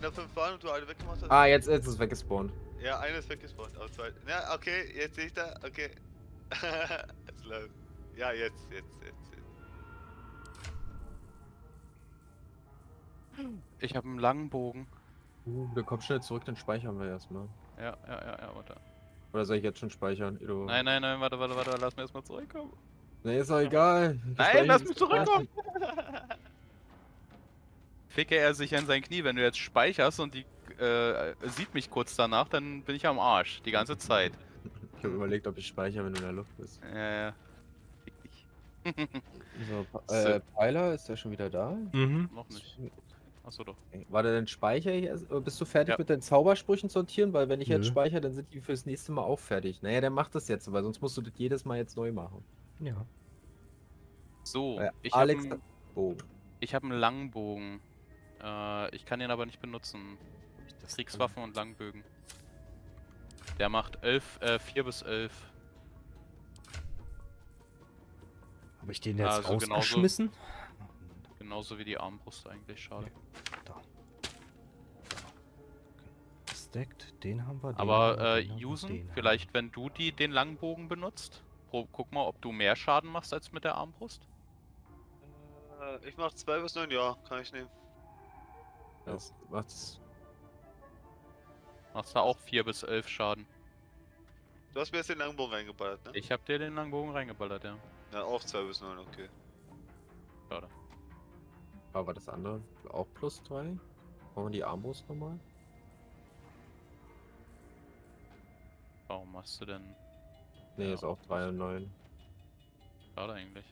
da 5 waren und du eine weggemacht hast? Ah, jetzt ist es weggespawnt. Ja, eine ist weggespawnt, aber 2. Ja, okay, jetzt sehe ich da, okay. Es läuft. Ja, jetzt. Ich habe einen langen Bogen. Du kommst schnell zurück, dann speichern wir erstmal. Ja, warte. Oder soll ich jetzt schon speichern? Edo? Nein, warte, lass mir erstmal zurückkommen. Nee, ist doch egal. Nein, lass mich zurückkommen! Ficke er sich an sein Knie, wenn du jetzt speicherst und die sieht mich kurz danach, dann bin ich am Arsch, die ganze Zeit. Ich habe überlegt, ob ich speichere, wenn du in der Luft bist. Ja. Fick dich. So, Pfeiler, ist der schon wieder da? Mhm. Noch nicht. Achso doch. Okay. Warte, dann speichere ich erst. Bist du fertig Ja. mit deinen Zaubersprüchen sortieren? Weil wenn ich jetzt Nö. speichere, dann sind die fürs nächste Mal auch fertig. Naja, dann mach das jetzt, weil sonst musst du das jedes Mal jetzt neu machen. Ja. So, ich Alex. habe Oh. einen langen Bogen. Ich kann ihn aber nicht benutzen. Kriegswaffen und Langbögen. Der macht 4 bis 11. Habe ich den jetzt Also genauso- rausgeschmissen? Genauso wie die Armbrust eigentlich, schade. Da. Stackt, den haben wir. Den Aber haben wir, den haben wir, Yusen, den haben vielleicht wenn du den langen Bogen benutzt, guck mal, ob du mehr Schaden machst als mit der Armbrust. Ich mach 2 bis 9, ja, kann ich nehmen. Das macht's. Machst da auch 4 bis 11 Schaden. Du hast mir jetzt den Langbogen reingeballert, ne? Ich hab dir den langen Bogen reingeballert, ja. Ja, auch 2 bis 9, okay. Schade. Aber das andere auch plus 3? Machen wir die Armbrust nochmal? Warum machst du denn? Nee, Ja, ist auch 3 und 9. Schade eigentlich.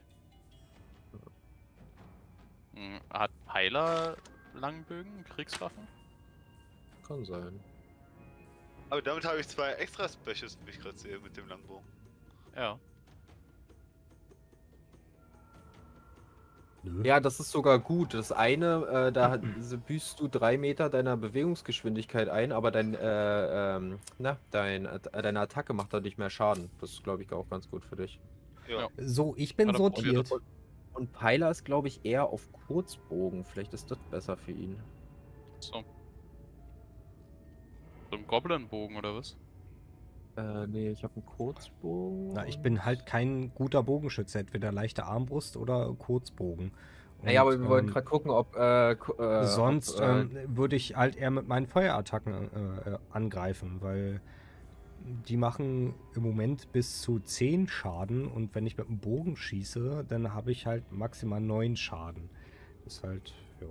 Hat Peiler Langbögen, Kriegswaffen? Kann sein. Aber damit habe ich 2 extra Specials, wie ich gerade sehe, mit dem Langbogen. Ja. Nö. Ja, das ist sogar gut. Das eine, da büßt du 3 Meter deiner Bewegungsgeschwindigkeit ein, aber deine Attacke macht dadurch mehr Schaden. Das ist, glaube ich, auch ganz gut für dich. Ja. So, ich bin Ja, dann probier sortiert. Und Peiler ist, glaube ich, eher auf Kurzbogen. Vielleicht ist das besser für ihn. So. So ein Goblin-Bogen oder was? Nee, ich habe einen Kurzbogen. Na, ich bin halt kein guter Bogenschütze. Entweder leichte Armbrust oder Kurzbogen. Naja, aber Und, wir wollten gerade gucken, ob. sonst würde ich halt eher mit meinen Feuerattacken angreifen, weil die machen im Moment bis zu 10 Schaden und wenn ich mit dem Bogen schieße, dann habe ich halt maximal 9 Schaden. Das ist halt, ja.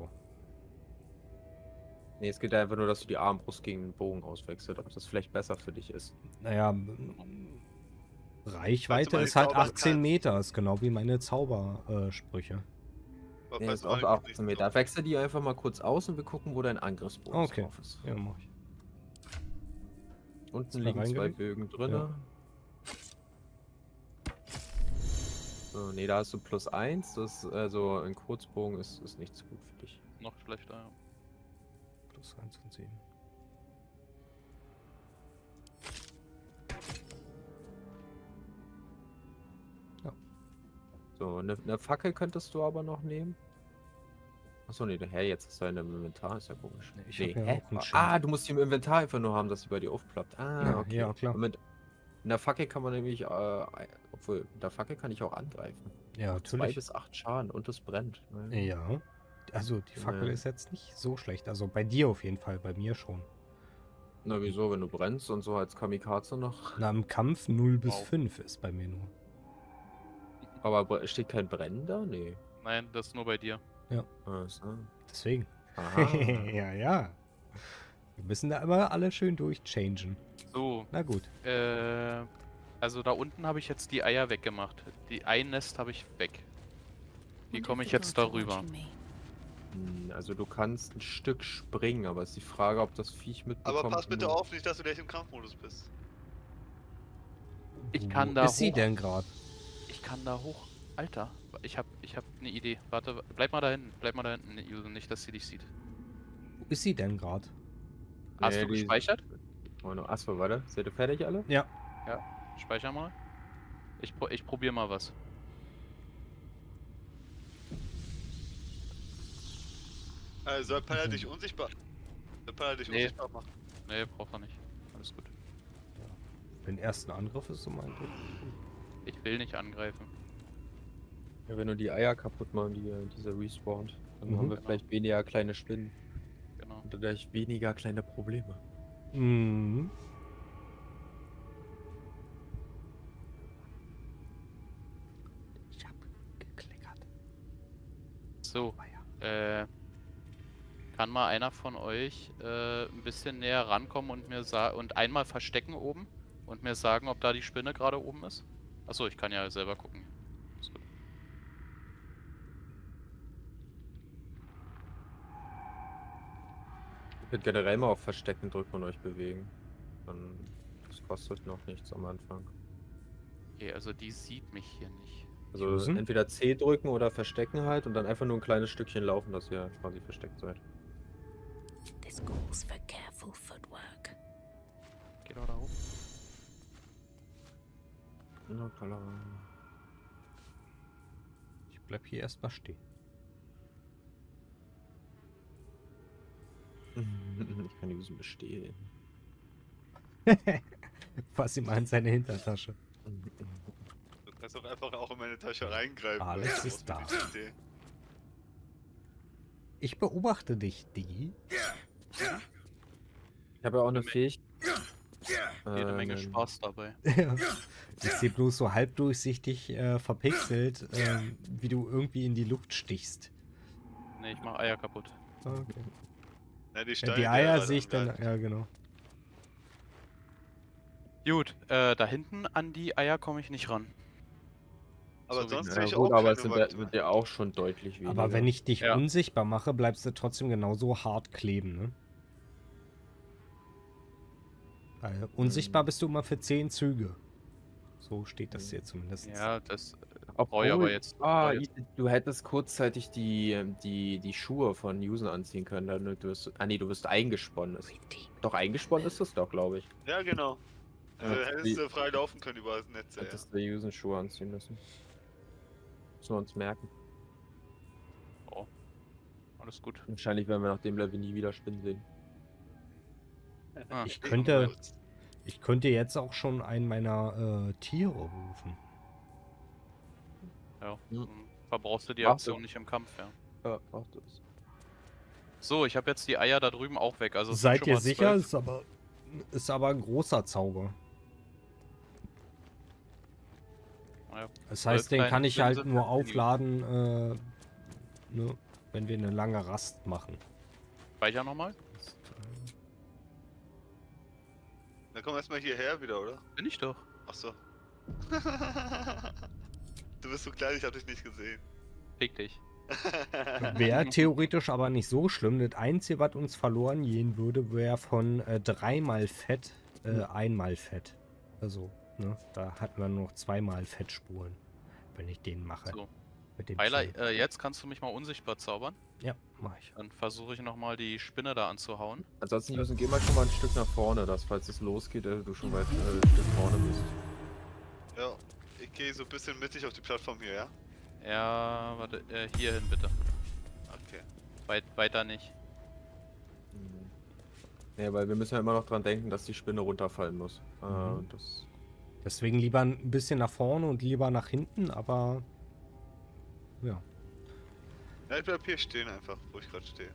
Nee, es geht einfach nur, dass du die Armbrust gegen den Bogen auswechselst, ob das vielleicht besser für dich ist. Naja, Reichweite mal die ist halt Zauber 18 kannst. Meter, ist genau wie meine Zaubersprüche. Aber Nee, falls ist auch du 18 Meter. Wechsel die einfach mal kurz aus und wir gucken, wo dein Angriffsbogen Okay. drauf ist. Ja, mach ich. Unten Zwei liegen 2 reingelegt? Bögen drin. Ja. So, nee, da hast du plus 1. Das, also ein Kurzbogen ist nichts gut für dich. Noch schlechter, ja. Plus 1 und 7. So, eine Fackel könntest du aber noch nehmen. Achso, nee, jetzt hast du eine im Inventar, ist ja komisch. Nee, ich Nee, hab ja auch ein Schild. Ah, du musst die im Inventar einfach nur haben, dass sie bei dir aufploppt. Ah, Ja, okay. ja, klar. Und mit einer Fackel kann man nämlich, obwohl, mit der Fackel kann ich auch angreifen. Ja, 2 natürlich. bis 8 Schaden und es brennt. Ne? Ja. Also die Fackel Ja. ist jetzt nicht so schlecht. Also bei dir auf jeden Fall, bei mir schon. Na, wieso, wenn du brennst und so als Kamikaze noch? Na, im Kampf 0 bis Wow. 5 ist bei mir nur. Aber steht kein Brennen da? Nee. Nein, das ist nur bei dir. Ah, so. Deswegen. Aha. ja, ja. Wir müssen da immer alle schön durchchangen. So, Na gut. also da unten habe ich jetzt die Eier weggemacht. Die Einnest habe ich weg. Wie komme ich jetzt darüber? Also du kannst ein Stück springen, aber ist die Frage, ob das Viech mitbekommt. Aber pass bitte wenn du- auf, nicht, dass du gleich im Kampfmodus bist. Ich Wo kann da ist sie hoch. denn gerade? Ich kann da hoch. Alter, ich hab eine Idee. Warte, bleib mal da hinten. Bleib mal da hinten, Ilse, nicht, dass sie dich sieht. Wo ist sie denn gerade? Hast Nee, du die- gespeichert? Oh, no. Achso, warte. Seid ihr fertig alle? Ja. Speicher mal. Ich probier mal was. Soll Pella dich unsichtbar... kann er dich Nee. unsichtbar machen. Nee, braucht er nicht. Alles gut. Den ersten Angriff ist so mein Ding. Ich will nicht angreifen. Ja, wenn du die Eier kaputt machen, diese respawnt, dann Mhm. haben wir vielleicht weniger kleine Spinnen Genau. und dadurch weniger kleine Probleme. Mhm. Ich hab gekleckert. So, kann mal einer von euch ein bisschen näher rankommen und mir und einmal verstecken oben und mir sagen, ob da die Spinne gerade oben ist? Achso, ich kann ja selber gucken. Ist gut. Ich würde generell mal auf Verstecken drücken und euch bewegen. Dann das kostet noch nichts am Anfang. Okay, also die sieht mich hier nicht. Also Usen? entweder C drücken oder verstecken halt und dann einfach nur ein kleines Stückchen laufen, dass ihr quasi versteckt seid. This calls for careful footwork. Geht doch da hoch. Na klar. Ich bleib hier erstmal stehen. Ich kann die Usen bestehlen. Fass ihm mal in seine Hintertasche. Du kannst doch einfach auch in meine Tasche reingreifen. Alex weil ist du da. brauchst mir die Idee. Ich beobachte dich, Digi. Ich habe ja auch eine Fähigkeit. Jede Menge Spaß dabei. Ich sehe bloß so halbdurchsichtig verpixelt, wie du irgendwie in die Luft stichst. Ne, ich mach Eier kaputt. Okay. Ja, die, Ja, Steine, die die er Eier gerade sehe ich dann. angreift. Ja, genau. Gut, da hinten an die Eier komme ich nicht ran. Aber So wie- sonst Ja, sehe ich gut, auch aber keine es sind Wand. wird ja auch schon deutlich weniger. Aber wenn ich dich Ja. unsichtbar mache, bleibst du trotzdem genauso hart kleben, ne? Weil unsichtbar bist du immer für 10 Züge. So steht das hier zumindest. Ja, das Obwohl, brauche ich aber jetzt. du hättest kurzzeitig die Schuhe von Yusen anziehen können, dann du wirst eingesponnen. Doch, eingesponnen ist das doch, glaube ich. Ja, genau. Also Ja, hättest die- du frei laufen können über das Netz. Ja. Hättest du Yusen Schuhe anziehen müssen. Müssen wir uns merken. Oh. Alles gut. Wahrscheinlich werden wir nach dem Level nie wieder Spinnen sehen. Ah, Ich könnte jetzt auch schon einen meiner Tiere rufen. ja. Hm. Dann verbrauchst du die Mach Aktion so. nicht im Kampf, ja. Ja, mach das. So, ich habe jetzt die Eier da drüben auch weg. Also es sind Seid schon ihr mal sicher? 12. Ist aber ein großer Zauber. Ja, Das 12 heißt, den kleine kann ich Spinnen halt sind nur halt genug. aufladen, ne, wenn wir eine lange Rast machen. Speicher nochmal. Dann komm erstmal hierher wieder, oder? Bin ich doch. Achso. Du bist so klein, ich hab dich nicht gesehen. Fick dich. Wäre theoretisch aber nicht so schlimm. Das Einzige, was uns verloren gehen würde, wäre von 3-mal Fett, einmal Fett. Also, ne, da hatten wir noch 2-mal Fettspuren, wenn ich den mache. So. Mit dem Pfeiler, Ziel. jetzt kannst du mich mal unsichtbar zaubern. Ja, mach ich. Dann versuche ich nochmal die Spinne da anzuhauen. Ansonsten, Yusen, geh mal schon mal ein Stück nach vorne, dass falls es losgeht, du schon weit ein Stück vorne bist. Ja, ich gehe so ein bisschen mittig auf die Plattform hier, ja? Ja, warte, hier hin bitte. Okay. Weiter nicht. Ja, weil wir müssen ja immer noch dran denken, dass die Spinne runterfallen muss. Mhm. Das Deswegen lieber ein bisschen nach vorne und lieber nach hinten, aber ja. Ja, ich bleib hier stehen einfach, wo ich gerade stehe.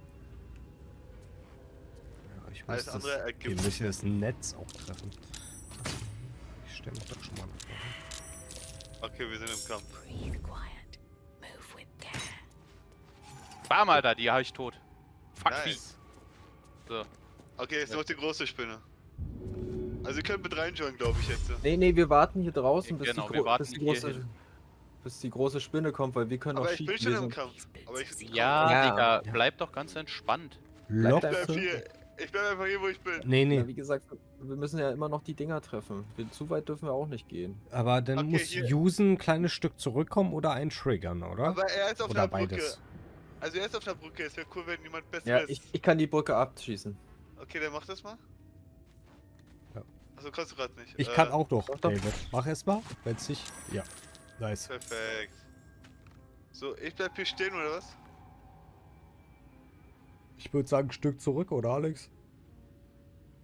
Ja, ich Alles muss andere das, ergibt wir müssen das Netz auch treffen. Ich stelle mich doch schon mal nach vorne. Okay, wir sind im Kampf. Breathe quiet. Move with care. Bam, Alter, die habe ich tot. Fuck Nice. die. So. Okay, jetzt noch die große Spinne. Also ihr könnt mit reinjoinen, glaube ich jetzt. Nee, wir warten hier draußen, bis, Genau, die, wir gro warten bis, die hier große, hin. bis die große Spinne kommt, weil wir können Aber auch ich bin schießen. schon Wir im sind- Kampf. Aber ich Ja, Ja. Digga, Ja. bleib doch ganz entspannt. Bleibt bleib einfach- hier. Ich bleib einfach hier, wo ich bin. Nee, Ja, nee. wie gesagt, wir müssen ja immer noch die Dinger treffen. Zu weit dürfen wir auch nicht gehen. Aber dann Okay, muss hier- Yusen ein kleines Stück zurückkommen oder einen triggern, oder? Aber er ist auf Oder der Brücke. beides. Also er ist auf der Brücke. Es wäre cool, wenn jemand besser Ja, ist. ich kann die Brücke abschießen. Okay, dann mach das mal. Ja. Also kannst du gerade nicht. Ich kann auch doch, doch. David. Mach erst mal, wenn's nicht. Ja. Nice. Perfekt. So, ich bleib hier stehen, oder was? Ich würde sagen, ein Stück zurück, oder Alex?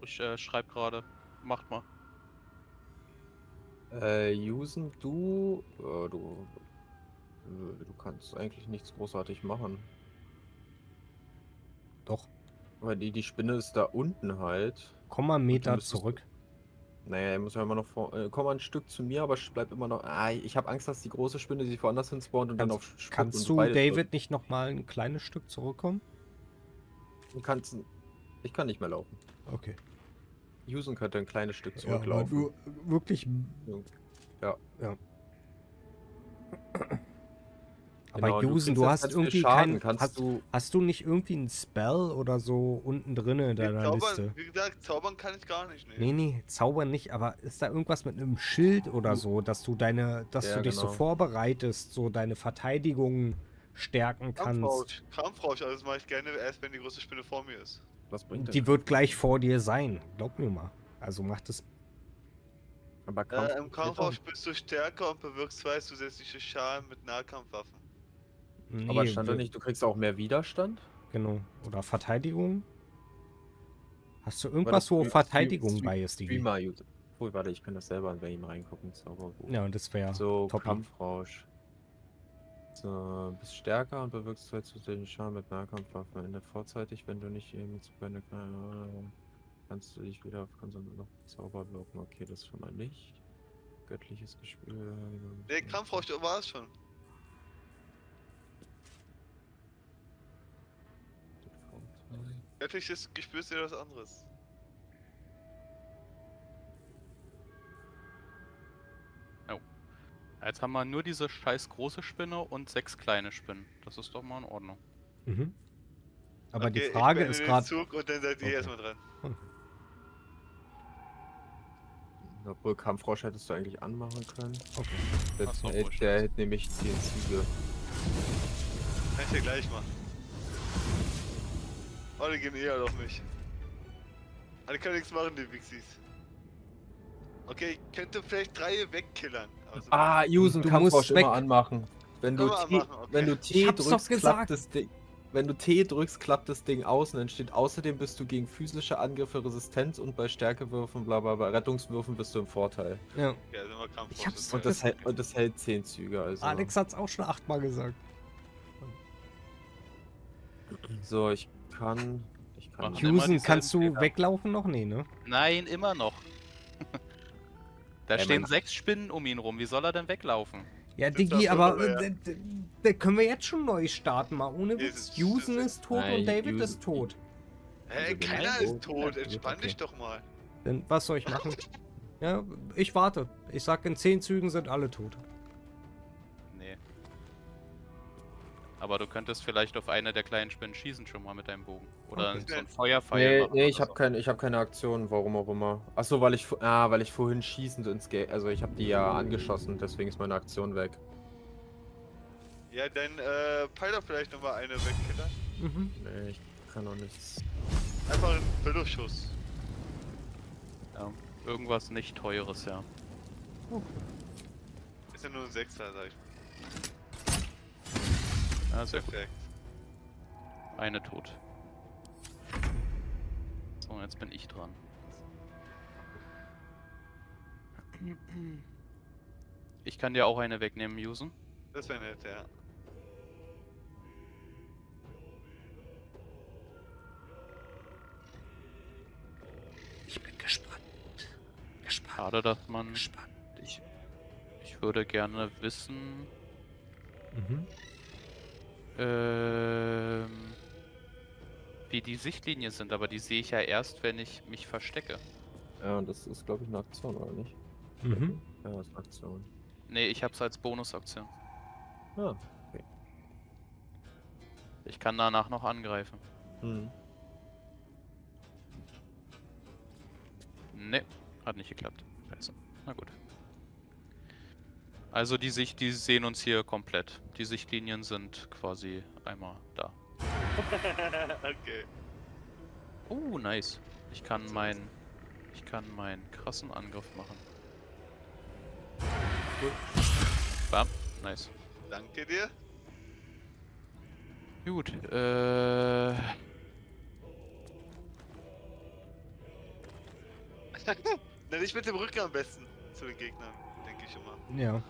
Ich schreib gerade. Macht mal. Usen, du kannst eigentlich nichts großartig machen. Doch. Weil die Spinne ist da unten halt. Komm mal einen du Meter müsstest- zurück. Naja, er muss ja immer noch komm mal ein Stück zu mir, aber bleib immer noch. Ich habe Angst, dass die große Spinne sich woanders hin spawnt und dann auf Spuck Kannst und du, beide David, nicht nochmal ein kleines Stück zurückkommen? Ich kann nicht mehr laufen. Okay. Usen könnte ein kleines Stück Ja, aber zurücklaufen. du wirklich. Ja. Ja. Genau, Aber du Usen, kriegst du jetzt hast ganz viel irgendwie Schaden, kein. Hast du nicht irgendwie einen Spell oder so unten drin in deiner Liste? Zaubern, wie gesagt, zaubern kann ich gar nicht. Nee, zaubern nicht, aber ist da irgendwas mit einem Schild oder so, dass du dich so genau. vorbereitest, so deine Verteidigung stärken kannst? Kampfrausch, also das mache ich gerne erst, wenn die große Spinne vor mir ist. Was bringt das? Die wird gleich vor dir sein, glaub mir mal. Also mach das. Aber Im Kampfrausch bist du stärker und bewirkst 2 zusätzliche Schaden mit Nahkampfwaffen. Aber Nee, stand da nicht, du kriegst auch mehr Widerstand? Genau. Oder Verteidigung? Hast du irgendwas, wo Verteidigung bei ist, Digi? Warte, ich kann das selber bei ihm reingucken. Zauberbuch. Ja, und das wäre So, top. Kampfrausch. So, bist stärker und bewirkst 2 zusätzliche Schaden mit Nahkampfwaffen. Ende vorzeitig, wenn du nicht eben zu keine kannst du dich wieder auf noch Zauber wirken. Okay, das schon mal nicht. Göttliches Gespür. Der Kampfrausch war es schon. Göttliches Gespür ist ja was anderes. Jetzt haben wir nur diese scheiß große Spinne und 6 kleine Spinnen. Das ist doch mal in Ordnung. Mhm. Aber Okay, die Frage ich beende ist den gerade. Zug und dann seid ihr Okay. erstmal dran. Obwohl, Kampfrausch hättest du eigentlich anmachen können. Okay. Ach so, Der hätte nämlich 10 Züge. Kann ich ja gleich machen. Oh, die gehen eher auf mich. Aber die können nichts machen, die Wixies. Okay, ich könnte vielleicht 3 wegkillern. aber so- Usen Du Kampfrausch musst weg. immer anmachen. Wenn du Immer anmachen, okay. wenn du Ich T hab's doch drückst, gesagt. klappt das Ding. Wenn du T drückst, klappt das Ding aus und dann steht außerdem bist du gegen physische Angriffe Resistenz und bei Stärkewürfen, bla bla bla, Rettungswürfen bist du im Vorteil. Ja. Ja, sind wir Kampfrausch. Ich hab's ist doch geil. Und das hält 10 Züge, also. Alex hat's auch schon 8-mal gesagt. So, ich kann. Machen immer Usen, dieselben kannst du Fehler. weglaufen noch? Nee, ne? Nein, immer noch. Da Ey, stehen mein- 6 Spinnen um ihn rum. Wie soll er denn weglaufen? Ja, Sind Digi, das aber so, ja. da können wir jetzt schon neu starten, mal ohne Nee, Witz. das- Usen das- ist tot Nein, und David Usen- ist tot. Hey, Also, keiner nein, ist tot, ja, entspann okay. dich doch mal. Dann was soll ich machen? Ja, ich warte. Ich sag, in 10 Zügen sind alle tot. Nee. Aber du könntest vielleicht auf eine der kleinen Spinnen schießen schon mal mit deinem Bogen. Oder Okay. so ein Feuerpfeil machen Nee, oder ich habe so. keine Aktion, warum auch immer. Achso, weil ich vorhin schießend ins Game. Also ich habe die ja angeschossen, deswegen ist meine Aktion weg. Ja, dann Pfeiler vielleicht nochmal eine wegkillern. Mhm. Nee, ich kann auch nichts. Einfach einen Bildungsschuss. Ja. Irgendwas nicht teures, ja. Ist ja nur ein 6er, sag ich. Ja, sehr gut. Perfekt. Eine tot. So, jetzt bin ich dran. Ich kann dir auch eine wegnehmen, Usen. Das wäre nett, ja. Ich bin gespannt. Gespannt. Schade, dass man... Gespannt. Ich würde gerne wissen... Mhm. Wie die Sichtlinien sind, aber die sehe ich ja erst, wenn ich mich verstecke. Ja, und das ist glaube ich eine Aktion, oder nicht? Mhm. Ja, das ist eine Aktion. Nee, ich hab's als Bonusaktion. Ah. Ich kann danach noch angreifen. Hm. Nee, hat nicht geklappt. Scheiße. Na gut. Also die sehen uns hier komplett. Die Sichtlinien sind quasi einmal da. Okay. Nice. Ich kann meinen krassen Angriff machen. Cool. Bam. Nice. Danke dir. Gut, Na, nicht mit dem Rücken am besten zu den Gegnern, denke ich immer. Ja.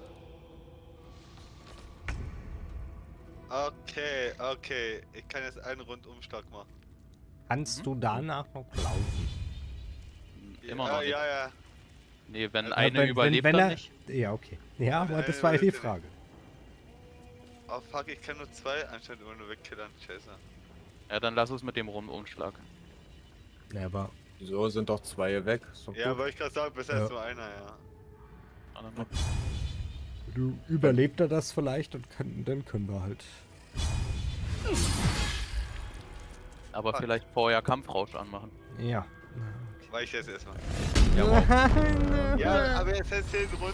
Okay. Ich kann jetzt einen Rundumschlag machen. Kannst du danach noch laufen? Immer noch nicht. Ja. Nee, wenn Also eine überlebt, dann nicht. Ja, okay. Ja, aber Wenn das einer war ja die überlebt, dann Frage. Oh fuck, ich kann nur 2 anscheinend immer nur wegkillern. Scheiße. Ja, dann lass es mit dem Rundumschlag. Ja, aber So sind doch 2 weg. Ist doch Ja, gut. wollte ich gerade sagen, besser Ja. als nur einer, ja. du überlebt er das vielleicht und dann können wir halt. Aber vielleicht vorher Kampfrausch anmachen. Ja. War ich jetzt erstmal. Ja, Ja, aber jetzt hast du den Runden.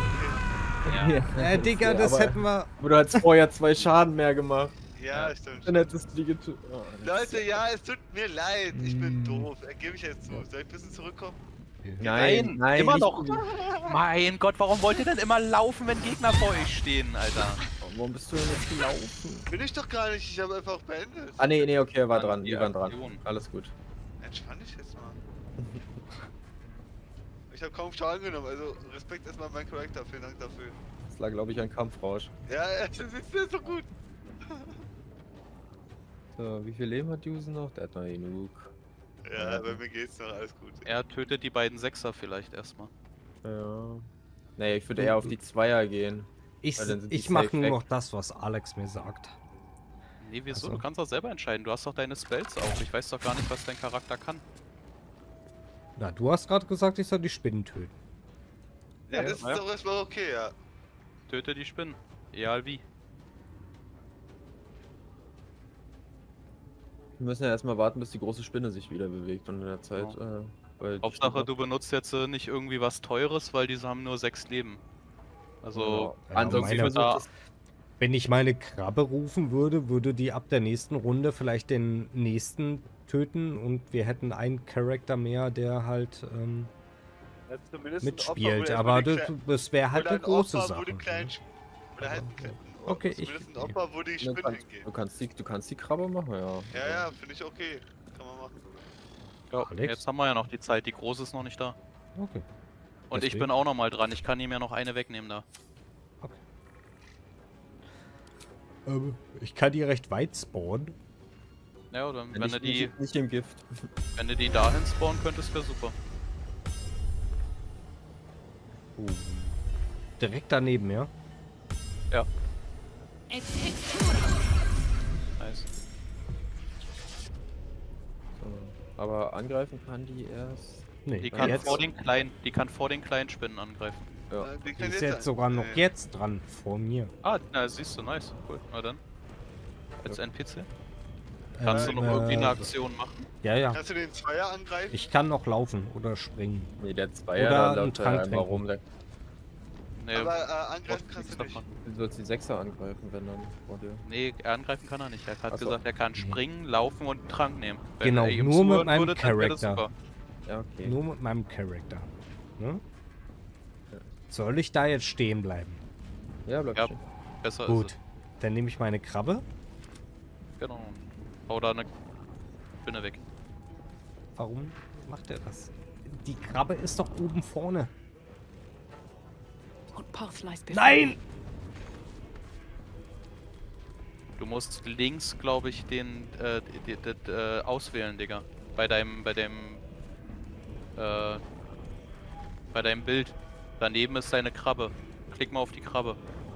ja. Digga, Ja, das aber- hätten wir. Du hast vorher 2 Schaden mehr gemacht. Ja, stimmt. Dann hättest du die getötet. Oh, Leute, ja, es tut mir leid. Ich bin Mm. doof. Gebe ich jetzt zu. Soll ich ein bisschen zurückkommen? Nein, immer nicht noch. du. Mein Gott, warum wollt ihr denn immer laufen, wenn Gegner vor euch stehen, Alter? Warum bist du denn jetzt gelaufen? Bin ich doch gar nicht. Ich habe einfach beendet. Ah, nee, okay, er war Ja, dran. die Die waren dran. Aktion. Alles gut. Entspann dich jetzt mal. Ich habe kaum Schaden genommen, also Respekt erstmal an meinen Charakter. Vielen Dank dafür. Das lag, glaube ich, an Kampfrausch. Ja, das ist ja so gut. So, wie viel Leben hat Jusen noch? Der hat noch genug. Ja, bei mir geht's noch, alles gut. Er tötet die beiden Sechser vielleicht erstmal. Ja. Nee, ich würde eher auf die Zweier gehen. Ich, Weil dann sind die ich mache safe nur weg. noch das, was Alex mir sagt. Nee, wieso? Also- Du kannst doch selber entscheiden. Du hast doch deine Spells auch. Ich weiß doch gar nicht, was dein Charakter kann. Na, du hast gerade gesagt, ich soll die Spinnen töten. Ja, das ist ja. doch erstmal okay, ja. Töte die Spinnen. Egal wie. Wir müssen ja erstmal warten, bis die große Spinne sich wieder bewegt und in der Zeit, weil die Hauptsache, Spinne- du benutzt jetzt nicht irgendwie was Teures, weil diese haben nur 6 Leben. Also, Ja, Ja, ansonsten meine- versucht es. Wenn ich meine Krabbe rufen würde, würde die ab der nächsten Runde vielleicht den nächsten töten und wir hätten einen Charakter mehr, der halt mitspielt. Aber das wäre halt eine große Sache. Oder halt Okay, zumindest ein Opfer, wo die Du Spinnen kannst, hingehen. du kannst die Krabbe machen, ja. Ja, finde ich okay. Kann man machen. ja, Alex? jetzt haben wir ja noch die Zeit. Die Große ist noch nicht da. Okay. Und ich Deswegen. bin auch noch mal dran. Ich kann ihm ja noch eine wegnehmen da. Ich kann die recht weit spawnen. Ja, oder wenn Nicht, du die, nicht im Gift. wenn du die dahin spawnen könntest, wäre super. Direkt daneben, ja? Ja, It's hit. nice. So. Aber angreifen kann die erst. Nee, Die kann, jetzt, vor den kleinen Spinnen angreifen. Ja. Die die kann ist jetzt sogar noch jetzt dran, vor mir. Ah, na, siehst du, nice. Cool. Na dann. Als NPC. Kannst du noch irgendwie eine Aktion machen? Ja, ja. Kannst du den Zweier angreifen? Ich kann noch laufen oder springen. Nee, der Zweier, Oder da einen läuft er Trank einmal trinken. rum. Der, Nee, Aber brauchst angreifen kannst nichts du nicht. davon. du sollst die Sechser angreifen, wenn dann vor dir. Nee, angreifen kann er nicht. Er hat Ach so. gesagt, er kann springen, laufen und einen Trank nehmen. Genau, er ihm nur mit zuhören meinem würde, dann wäre das Charakter. super. Ja, okay. Nur mit meinem Charakter. Ne? Soll ich da jetzt stehen bleiben? Ja, bleib Ja. stehen. Besser ist Gut. Dann nehme ich meine Krabbe. es. Genau. Hau da eine Spinne weg. Warum macht er das? Die Krabbe ist doch oben vorne. What path lies before? Nein! Du musst links, glaube ich, den auswählen, Digga. Bei deinem Bild. Daneben ist deine Krabbe. Klick mal auf die Krabbe.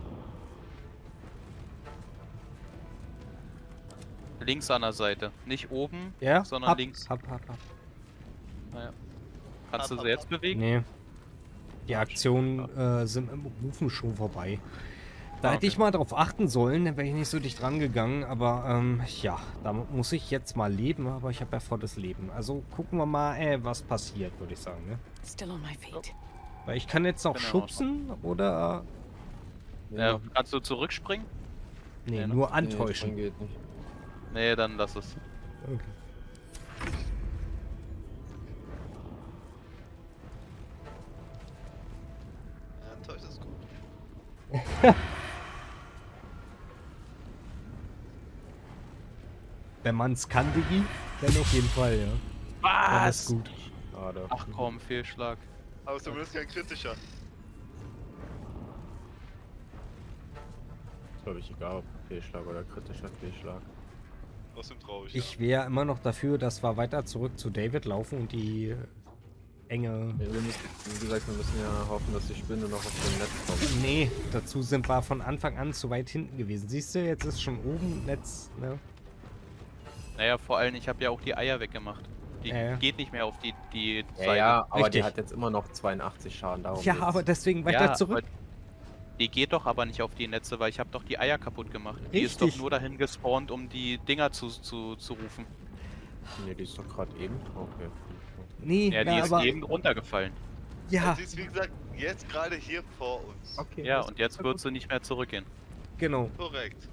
Links an der Seite. Nicht oben, Ja? sondern hab, links. Hab. Naja. Kannst du sie jetzt bewegen? Nee. Die Aktionen sind im Rufen schon vorbei. Da Ah, hätte ich okay. mal drauf achten sollen, dann wäre ich nicht so dicht dran gegangen. Aber ja, damit muss ich jetzt mal leben, aber ich habe ja volles Leben. Also gucken wir mal, was passiert, würde ich sagen. Ne? Still on my feet. Weil ich kann jetzt noch Genau. schubsen oder... Ja, kannst du zurückspringen? Nee, Nee, ne? nur Nee, antäuschen. springen geht nicht. Nee, dann lass es. Okay. Ja, täuscht ist gut. Wenn man es kann, Digi, dann auf jeden Fall, ja. Dann ist gut. gerade. Ach komm, Fehlschlag. Aber zumindest kein kritischer. Ist glaube ich egal, ob Fehlschlag oder kritischer Fehlschlag. Trotzdem traurig. Ich wäre immer noch dafür, dass wir weiter zurück zu David laufen und die enge... Wir müssen, wie gesagt, wir müssen ja hoffen, dass die Spinne noch auf dem Netz kommt. Nee, dazu sind wir von Anfang an zu weit hinten gewesen. Siehst du, jetzt ist schon oben Netz, ne? Naja, vor allem, ich habe ja auch die Eier weggemacht. Die Ja. geht nicht mehr auf die Ja, Seite. ja, aber die Richtig. hat jetzt immer noch 82 Schaden. Darum Ja, geht's. aber deswegen weiter Ja, zurück. aber die geht doch aber nicht auf die Netze, weil ich habe doch die Eier kaputt gemacht. Die ist Richtig. doch nur dahin gespawnt, um die Dinger zu rufen. Nee, die ist doch gerade eben. Okay. Nee, Ja, die ist aber... eben runtergefallen. Ja, Sie ist wie gesagt jetzt gerade hier vor uns. Okay. Ja, und jetzt wird sie nicht mehr zurückgehen. genau. Korrekt.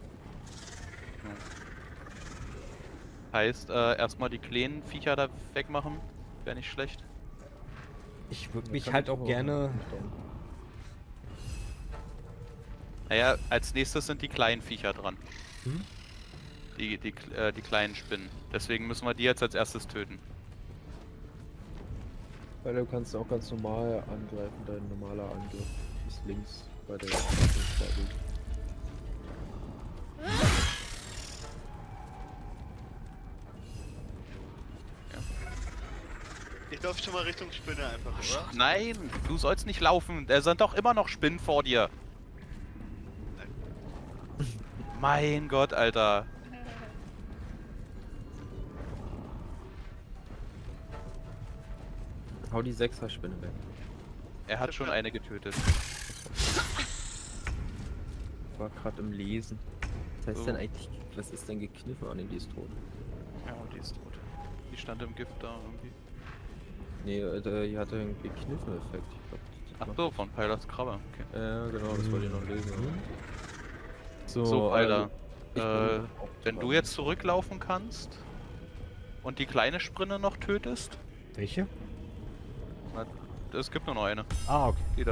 Heißt, erstmal die kleinen Viecher da wegmachen, wäre nicht schlecht. Ich würde mich halt auch gerne... Naja, als nächstes sind die kleinen Viecher dran. Hm? Die kleinen Spinnen. Deswegen müssen wir die jetzt als erstes töten. Weil du kannst auch ganz normal angreifen, dein normaler Angriff ist links bei der Ich laufe schon mal Richtung Spinne einfach, oder? Nein, du sollst nicht laufen. Da sind doch immer noch Spinnen vor dir. Mein Gott, Alter. Hau die 6er-Spinne weg. Er hat schon eine getötet. Ich war gerade im Lesen. Was heißt So. denn eigentlich, was ist denn gekniffen? Ah, nee, die ist tot. Ja, die ist tot. Die stand im Gift da irgendwie. Nee, die hatte einen Gekniffen-Effekt. Ich glaub, die Ach macht- so, von Pylas Krabbe. Okay. Ja, genau, das wollte ich noch lesen. So, Alter. ich bin auch Wenn dran. du jetzt zurücklaufen kannst und die kleine Spinne noch tötest, Welche? es gibt nur noch eine. Ah, okay. Die da.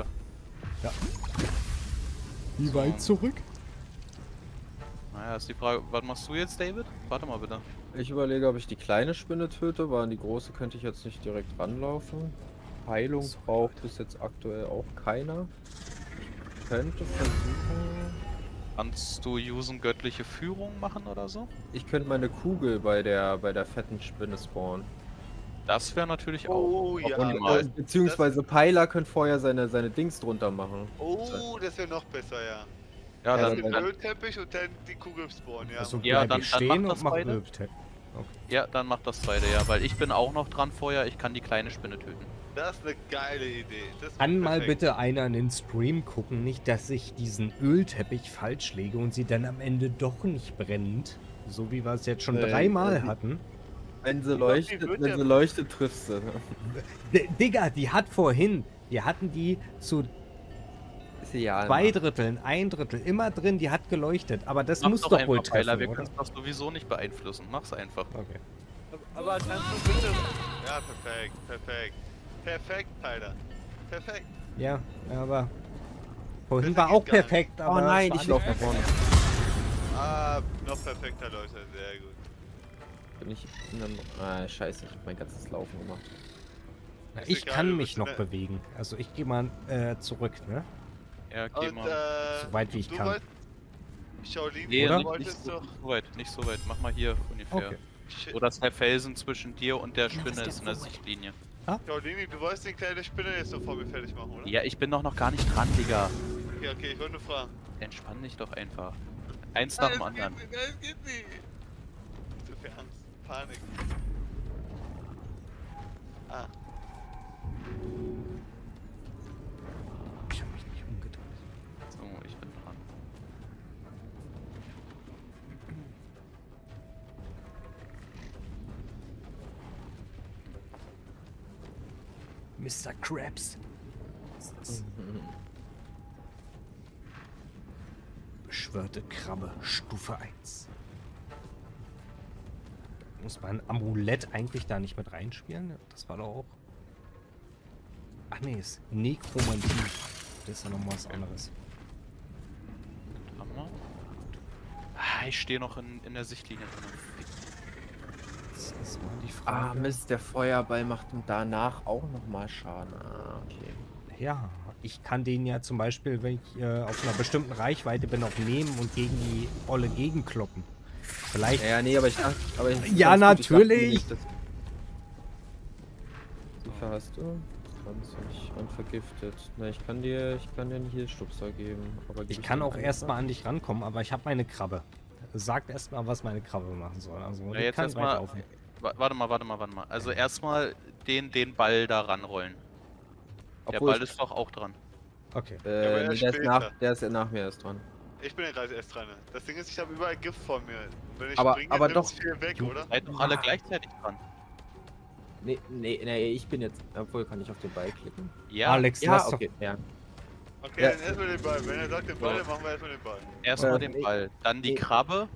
Wie So. weit zurück? Naja, ist die Frage, was machst du jetzt, David? Warte mal bitte. Ich überlege, ob ich die kleine Spinne töte, weil an die große könnte ich jetzt nicht direkt ranlaufen. Heilung braucht bis jetzt aktuell auch keiner. Ich könnte versuchen... Kannst du usen göttliche Führung machen oder so? Ich könnte meine Kugel bei der fetten Spinne spawnen. Das wäre natürlich auch. Oh ja. optimal. Beziehungsweise Peiler könnte vorher seine Dings drunter machen. Oh, das wäre noch besser, ja. Ja, Erst dann, den dann- Ölteppich und dann die Kugel spawnen, ja. Also Ja, bleib dann- ich dann stehen mach und das mach beide. Rülpstep. Okay. ja, dann mach das zweite, ja, weil ich bin auch noch dran vorher, ich kann die kleine Spinne töten. Das ist eine geile Idee. Das ist Kann mal perfekt. bitte einer in den Stream gucken, nicht, dass ich diesen Ölteppich falsch lege und sie dann am Ende doch nicht brennt. So wie wir es jetzt schon dreimal hatten. Wenn sie glaub, die leuchtet, wird wenn ja- sie leuchtet, triffst du. Digga, die hat vorhin, wir hatten die zu Ist ja 2 Dritteln, 1 Drittel immer drin, die hat geleuchtet. Aber das Mach muss doch wohl einfach, Peiler, treffen, wir oder? können es doch sowieso nicht beeinflussen. Mach's einfach. Okay. Aber kannst du bitte... Ja, perfekt, perfekt. Perfekt, Tyler. Perfekt. Ja, aber vorhin Besser war auch geht's gar nicht. perfekt, aber Oh nein, es war ich laufe nach nicht vorne. Ah, noch perfekter, Leute. Sehr gut. Bin ich in einem... Ah, scheiße, ich hab mein ganzes Laufen gemacht. Na, Ist ich egal, kann du mich bist noch in bewegen. Also ich gehe mal zurück, ne? Ja, geh Und, mal. So weit wie ich du kann. wolltest... Shaolin, Nee, du oder? nicht wolltest so, doch... nicht so weit, nicht so weit. Mach mal hier ungefähr. Okay. So dass der Felsen zwischen dir und der Another Spinne step ist in der forward. Sichtlinie. Shaolini, du wolltest die kleine Spinne jetzt noch vor mir fertig machen, oder? Ja, ich bin doch noch gar nicht dran, Digga. Okay, okay, ich wollte nur fragen. Entspann dich doch einfach. Eins nach dem Nein, anderen. es geht nicht, nein, es geht nicht. Zu viel Angst, Panik. Ah, Ich habe mich nicht umgedreht. So, ich bin dran. Mr. Krabs. Was ist das? Beschwörte Krabbe, Stufe 1. Muss man ein Amulett eigentlich da nicht mit reinspielen? Das war doch auch... Ach nee, ist Nekromantie. Das ist ja noch mal was anderes. Hammer. Ah, ich stehe noch in der Sichtlinie drin. Jetzt ist mal die Ah, Frage. Mist, der Feuerball macht danach auch nochmal Schaden. Ah, okay. Ja, ich kann den ja zum Beispiel, wenn ich auf einer bestimmten Reichweite bin, auch nehmen und gegen die Olle gegenkloppen. Vielleicht. Ja, nee, aber ich dachte. Aber Ja, ganz gut, ich dachte natürlich. nicht, dass- Wie viel hast du? 20 und vergiftet. Na, ich kann dir einen Heilstupser geben. Aber geb Ich kann dir auch einen erstmal an dich rankommen, aber ich habe meine Krabbe. Sagt erstmal, was meine Krabbe machen soll. Also, Ja, die jetzt erst kann mal- weiterlaufen. Warte mal. Also erstmal den Ball da ranrollen. Der Obwohl Ball ich- ist doch auch dran. Okay. aber Nee, erst der ist später. nach mir erst dran. Ich bin ja gerade erst dran. Das Ding ist, ich habe überall Gift vor mir. Wenn ich Aber- springe, aber nimmt's doch. viel weg, oder? Seid doch alle gleichzeitig dran. Nee, ich bin jetzt. Obwohl, kann ich auf den Ball klicken? Ja, Alex, Ja, lass okay, ja. Okay, Ja. dann erstmal den Ball. Wenn er sagt den Ball, dann machen wir erstmal den Ball. erstmal nee. den Ball. Dann die Nee. Krabbe.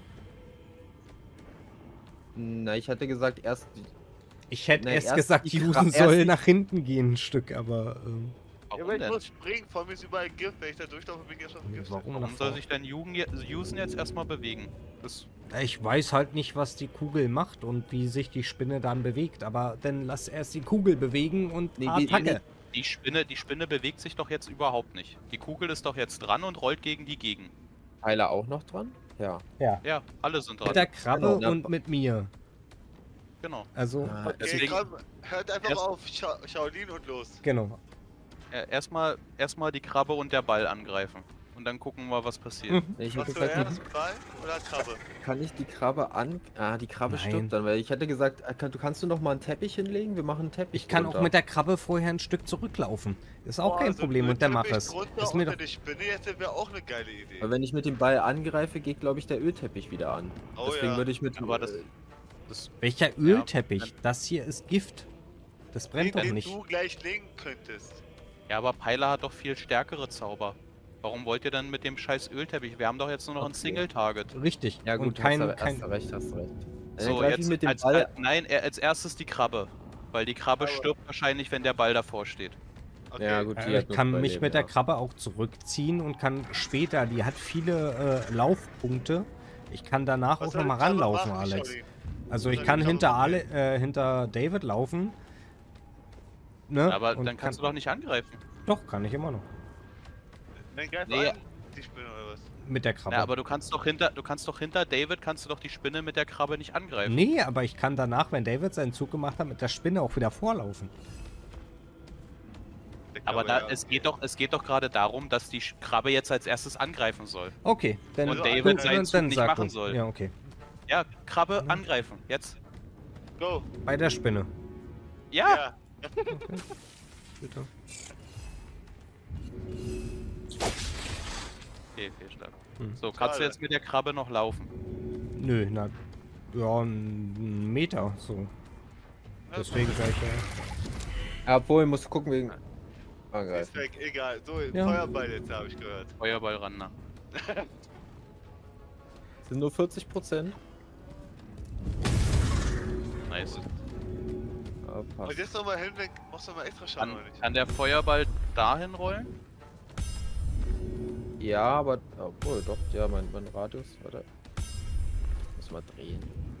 Na, ich hatte gesagt, erst. Ich hätte Nee, erst erst gesagt, die Jusen Kra- soll erst- nach hinten gehen ein Stück, aber Ja, Warum aber ich denn? muss springen. Vor mir ist überall Gift. Wenn ich da durchlaufe, bin ich ja schon Gift. warum Warum nach soll vorne? sich dein Usen jetzt erstmal bewegen? Das, Ich weiß halt nicht, was die Kugel macht und wie sich die Spinne dann bewegt, aber dann lass erst die Kugel bewegen und Nee, Attacke. die Spinne bewegt sich doch jetzt überhaupt nicht. Die Kugel ist doch jetzt dran und rollt gegen die Gegen. Heiler auch noch dran? Ja. Ja, alle sind dran. Mit der Krabbe Genau, ja. und mit mir. Genau. Also, Ah, Okay, Deswegen- komm, hört einfach Erst- auf. Shaolin und los. genau. Erstmal die Krabbe und der Ball angreifen. Und dann gucken wir, was passiert. Mhm. Nee, ich Was hatte zuerst, gesagt, Ball oder Krabbe? kann ich die Krabbe an. Ah, die Krabbe Nein. stirbt dann, weil ich hätte gesagt, kannst du noch mal einen Teppich hinlegen? Wir machen einen Teppich. Ich kann runter. auch mit der Krabbe vorher ein Stück zurücklaufen. Ist auch Boah, kein so Problem ein und der macht Teppich es. drunter Ist mir unter doch. die Spinne jetzt wäre auch eine geile Idee. Weil wenn ich mit dem Ball angreife, geht glaube ich der Ölteppich wieder an. Oh Deswegen ja. würde ich mit. Aber das Welcher Ölteppich? Das hier ist Gift. Das brennt doch den nicht. du gleich legen könntest. ja, aber Peiler hat doch viel stärkere Zauber. Warum wollt ihr denn mit dem scheiß Ölteppich? Wir haben doch jetzt nur noch ein Okay. Single-Target. Richtig. Ja gut, und kein, hast kein du recht, hast du recht. Dann So, greife ich jetzt mit dem als, Ball. nein, als erstes die Krabbe. Weil die Krabbe Aber- stirbt wahrscheinlich, wenn der Ball davor steht. Okay. Ja gut, die Ich hat nur kann zwei mich Leben, mit der ja. Krabbe auch zurückziehen und kann später, die hat viele Laufpunkte. Ich kann danach Was auch soll die nochmal Krabbe ranlaufen, machen, Alex. Shaolin? Also Was ich soll kann die hinter, Krabbe hinter David laufen. Ne? Aber und dann kannst du doch nicht angreifen. Doch, kann ich immer noch. Dann greif Nee. an, die Spinne oder was? Mit der Krabbe. Ja, aber du kannst doch hinter David kannst du doch die Spinne mit der Krabbe nicht angreifen. Nee, aber ich kann danach, wenn David seinen Zug gemacht hat, mit der Spinne auch wieder vorlaufen. Der Aber Krabbe, da, es geht doch gerade darum, dass die Krabbe jetzt als erstes angreifen soll. Okay, dann, Und David seinen Zug nicht sag machen du. soll. Ja, okay. Ja, Krabbe angreifen. Jetzt. Go. Bei der Spinne. Ja! Ja. Bitte. Okay, fehlschlag. Hm. So, kannst du Schade. jetzt mit der Krabbe noch laufen? Nö, na. Ja, ein Meter, so. Deswegen sag ich ja. Ja, obwohl, musst du gucken wegen. Ist Angreifen. weg, egal. So, Ja. Feuerball jetzt, habe ich gehört. Feuerball ran. Na. Sind nur 40%. Nice. Ja, passt. Und jetzt nochmal hin, dann machst du mal extra Schaden, Kann, oder nicht? kann der Feuerball dahin rollen? Ja, aber. Obwohl, doch, ja, mein Radius. Warte. Muss mal drehen.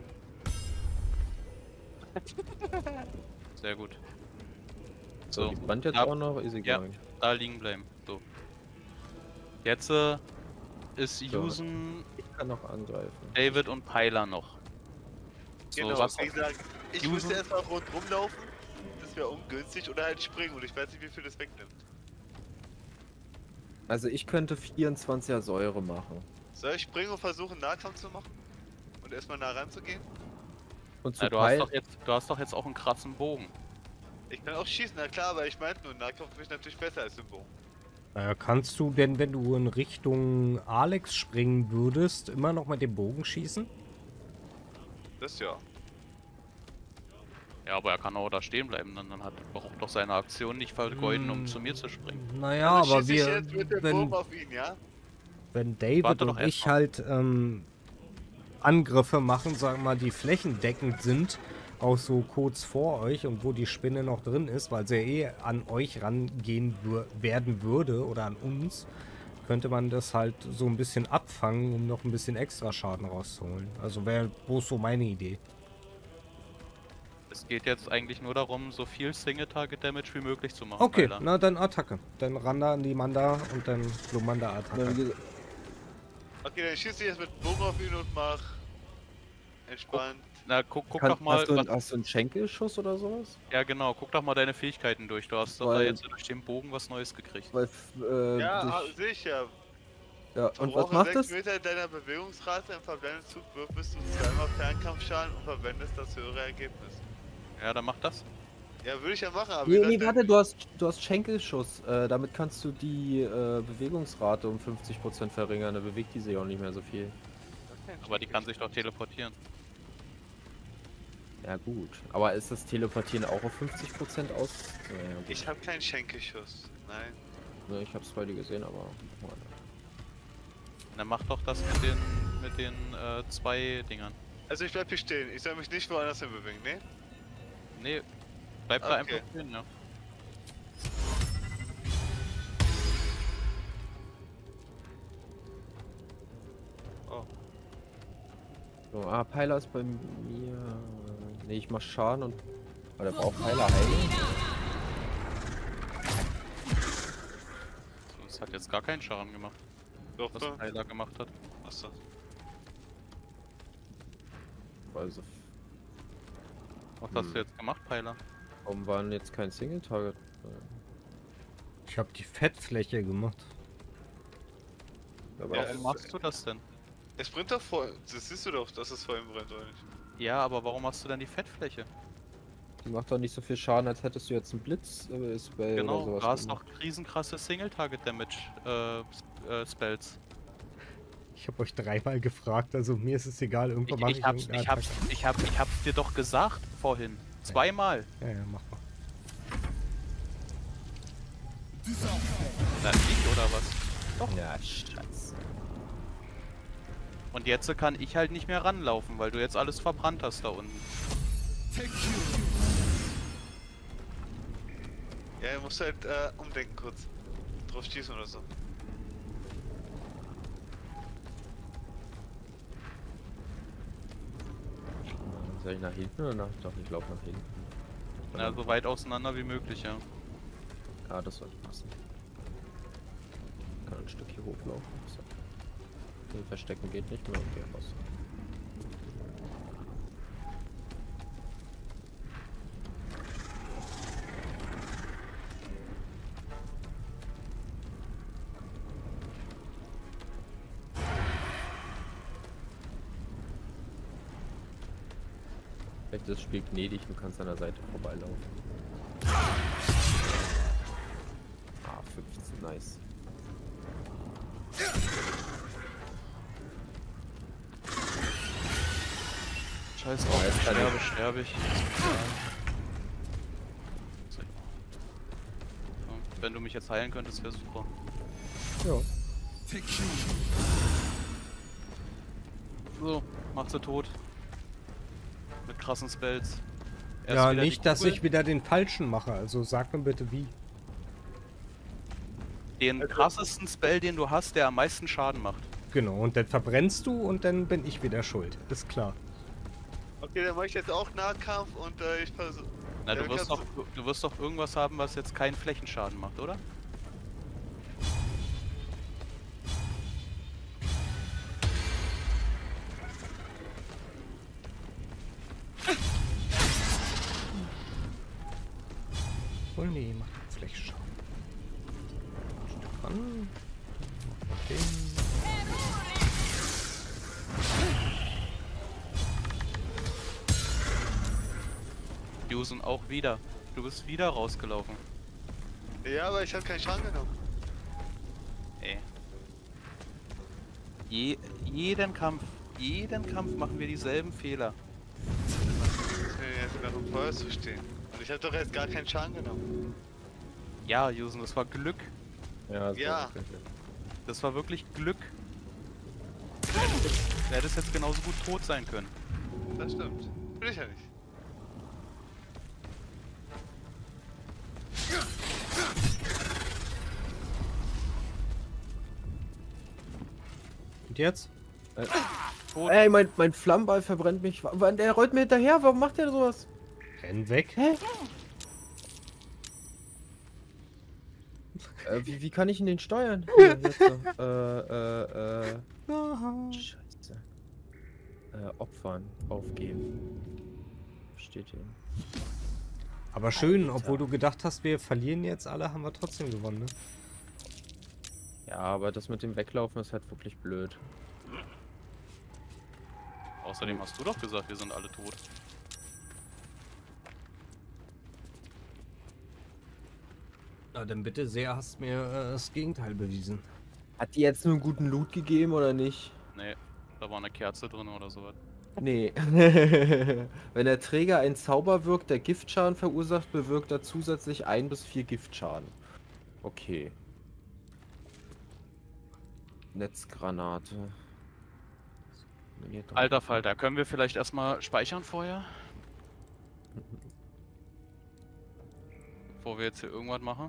Sehr gut. So, So, die Band jetzt Ja. auch noch. Easy Ja. going. da liegen bleiben. So. Jetzt ist So. Usen, Ich kann noch angreifen. David und Peiler noch. So, Genau, was, wie gesagt, ich Usen? müsste erstmal rundrum laufen. Das wäre ungünstig. Oder halt springen. Und ich weiß nicht, wie viel das wegnimmt. Also, ich könnte 24er Säure machen. Soll ich springen und versuchen, Nahkampf zu machen? Und erstmal nah ranzugehen? Und zu ja, du hast doch jetzt auch einen krassen Bogen. Ich kann auch schießen, na klar, aber ich meinte nur, Nahkampf ist natürlich besser als im Bogen. Kannst du denn, wenn du in Richtung Alex springen würdest, immer noch mit dem Bogen schießen? Das ja. Ja, aber er kann auch da stehen bleiben, dann braucht doch seine Aktion nicht vergeuden, um zu mir zu springen. Naja, Also aber schieß ich wir, jetzt mit dem wenn, Bogen auf ihn, ja? wenn David Warte doch und erst ich mal. halt Angriffe machen, sagen wir mal, die flächendeckend sind, auch so kurz vor euch und wo die Spinne noch drin ist, weil sie eh an euch rangehen werden würde oder an uns, könnte man das halt so ein bisschen abfangen, um noch ein bisschen extra Schaden rauszuholen. Also wäre bloß so meine Idee. Es geht jetzt eigentlich nur darum, so viel Single-Target-Damage wie möglich zu machen. Okay, Peiler. na dann Attacke. Dann Randa an die Manda und dann Glomanda Na, wie Attacke. gesagt, Okay, dann schieße ich jetzt mit dem Bogen auf ihn und mach entspannt. Na, guck doch mal. hast du einen Schenkelschuss oder sowas? Ja, genau, guck doch mal deine Fähigkeiten durch. Du hast doch da Weil- jetzt durch den Bogen was Neues gekriegt. Weil, Ja, durch, sicher. ja, und was Verbrauche macht 6 das? Meter deiner Bewegungsrate im verbleibenden Zug würfelst du zweimal Fernkampfschaden und verwendest das höhere Ergebnis. Ja, dann mach das. Ja, würde ich ja machen, aber Nee, wie nee, gesagt, warte, du hast Schenkelschuss. Damit kannst du die Bewegungsrate um 50% verringern. Da bewegt die sich auch nicht mehr so viel. Aber die kann sich doch teleportieren. Ja gut. Aber ist das Teleportieren auch auf 50% aus? Naja, gut. ich habe keinen Schenkelschuss. Nein. Ne, ich hab's bei dir gesehen, aber... Dann mach doch das mit den 2 Dingern. Also ich bleib hier stehen. Ich soll mich nicht woanders hin bewegen, ne? Nee, bleib da Okay. einfach stehen, ja. Oh. So, Peiler ist bei mir... Ne, ich mach Schaden und... Aber der braucht Peiler heilen. Das hat jetzt gar keinen Schaden gemacht, Doch, was doch. Tyler gemacht hat. Achso. Also, Was hast du jetzt gemacht, Peiler? warum waren jetzt kein Single-Target? Ich habe die Fettfläche gemacht. Aber Ja, auch- Warum machst du das denn? Es brennt doch vor. Das siehst du doch, dass es vor ihm brennt, oder nicht? Ja, aber warum hast du denn die Fettfläche? die macht doch nicht so viel Schaden, als hättest du jetzt einen Blitz-Spell oder Genau, sowas. du hast gemacht. doch riesenkrasse Single-Target-Damage Spells. Ich habe euch dreimal gefragt, also mir ist es egal, irgendwann mache ich irgendeine Attacke. Ich hab's dir doch gesagt vorhin. Zweimal. Ja, ja, mach mal. Na, nicht, oder was? Ja, scheiße. Und jetzt kann ich halt nicht mehr ranlaufen, weil du jetzt alles verbrannt hast da unten. Ja, er muss halt umdenken kurz. Drauf schießen oder so. Soll ich nach hinten oder nach? Doch, ich glaube nach hinten. Na, so weit auseinander wie möglich, ja. Ja, das sollte passen. Kann ein Stück hier hochlaufen. So. Nee, verstecken geht nicht mehr. Okay, raus. Vielleicht ist das Spiel gnädig, du kannst an der Seite vorbeilaufen. Ah, 15, nice. Scheiß Oh, drauf, jetzt kann sterbe ich. So. Wenn du mich jetzt heilen könntest, wäre super. Ja. So, mach sie tot. Mit krassen Spells. Erst Ja, wieder die nicht, dass Kugel, ich wieder den falschen mache, also sag mir bitte wie. den krassesten Spell, den du hast, der am meisten Schaden macht. Genau, und dann verbrennst du und dann bin ich wieder schuld. Ist klar. Okay, dann mache ich jetzt auch Nahkampf und ich versuche. Na, Ja, du wirst doch irgendwas haben, was jetzt keinen Flächenschaden macht, oder? Wohl nee, macht Flächenschaden. Ein Stück ran. Mach den. Usen auch wieder. Du bist wieder rausgelaufen. Ja, aber ich habe keinen Schaden genommen. Ey. Jeden Kampf machen wir dieselben Fehler. Jetzt noch im Feuer zu stehen. Und ich habe doch jetzt gar keinen Schaden genommen. Ja, Usen, das war Glück. Ja, so Ja. ungefähr. Das war wirklich Glück. Du hättest jetzt genauso gut tot sein können. Das stimmt. Will ich ja nicht. Und jetzt? Tot. Ey, mein Flammenball verbrennt mich. Der rollt mir hinterher, warum macht der sowas? Renn weg. Wie kann ich ihn denn steuern? Hier, jetzt so. Scheiße. Opfern. Aufgeben. Steht hier. Aber schön, Alter. obwohl du gedacht hast, wir verlieren jetzt alle, haben wir trotzdem gewonnen, ne? Ja, aber das mit dem Weglaufen ist halt wirklich blöd. Außerdem hast du doch gesagt, wir sind alle tot. Na, dann bitte sehr, hast mir das Gegenteil bewiesen. Hat die jetzt nur einen guten Loot gegeben oder nicht? Nee, da war eine Kerze drin oder sowas. Nee. Wenn der Träger ein Zauber wirkt, der Giftschaden verursacht, bewirkt er zusätzlich 1 bis 4 Giftschaden. Okay. Netzgranate. Alter Falter, können wir vielleicht erstmal speichern vorher? Bevor wir jetzt hier irgendwas machen?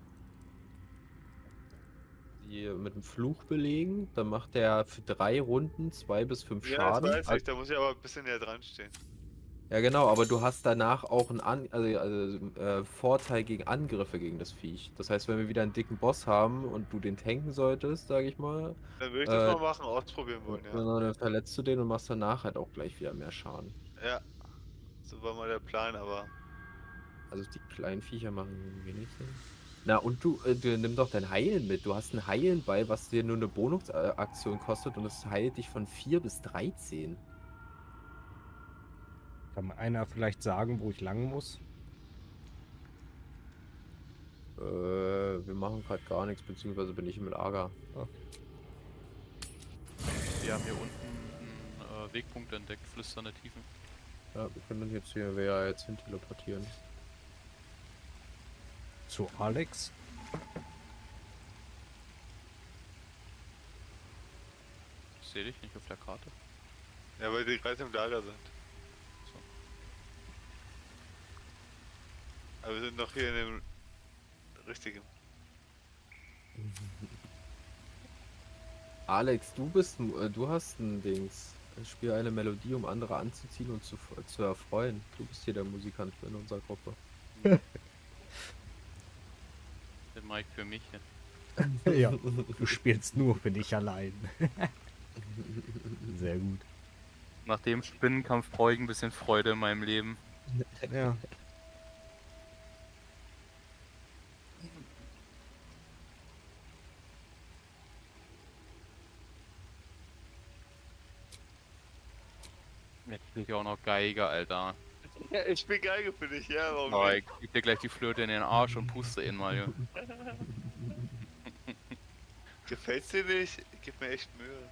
Die mit dem Fluch belegen, dann macht der für 3 Runden 2 bis 5 Ja, Schaden. das weiß ich, da muss ich aber ein bisschen näher dran stehen. Ja genau, aber du hast danach auch einen Vorteil gegen Angriffe gegen das Viech. Das heißt, wenn wir wieder einen dicken Boss haben und du den tanken solltest, sage ich mal, Dann würde ich das mal machen, ausprobieren wollen, ja. dann verletzt du den und machst danach halt auch gleich wieder mehr Schaden. Ja, so war mal der Plan, aber... Also die kleinen Viecher machen wenig Sinn. Na und du nimm doch dein Heilen mit. Du hast ein Heilen bei, was dir nur eine Bonusaktion kostet und es heilt dich von 4 bis 13. Kann mir einer vielleicht sagen, wo ich lang muss? Wir machen gerade gar nichts, beziehungsweise bin ich im Lager. Wir haben hier unten einen Wegpunkt entdeckt, flüsternde Tiefen. Ja, wir können jetzt hier jetzt hin teleportieren. Zu Alex? Ich sehe dich nicht auf der Karte. Ja, weil die gerade im Lager sind. So. Aber wir sind noch hier in dem richtigen. Alex, du hast ein Dings. Spiel eine Melodie, um andere anzuziehen und zu erfreuen. Du bist hier der Musikant in unserer Gruppe. Den Mike für mich hier. Ja, du spielst nur für dich allein. Sehr gut. Nach dem Spinnenkampf brauche ich ein bisschen Freude in meinem Leben. Ja. Jetzt spielt ja auch noch Geige, Alter. Ja, ich spiel Geige für dich, ja, warum Oh, nicht? ich geb dir gleich die Flöte in den Arsch und puste ihn mal, jo. Gefällt's dir nicht? Ich geb mir echt Mühe.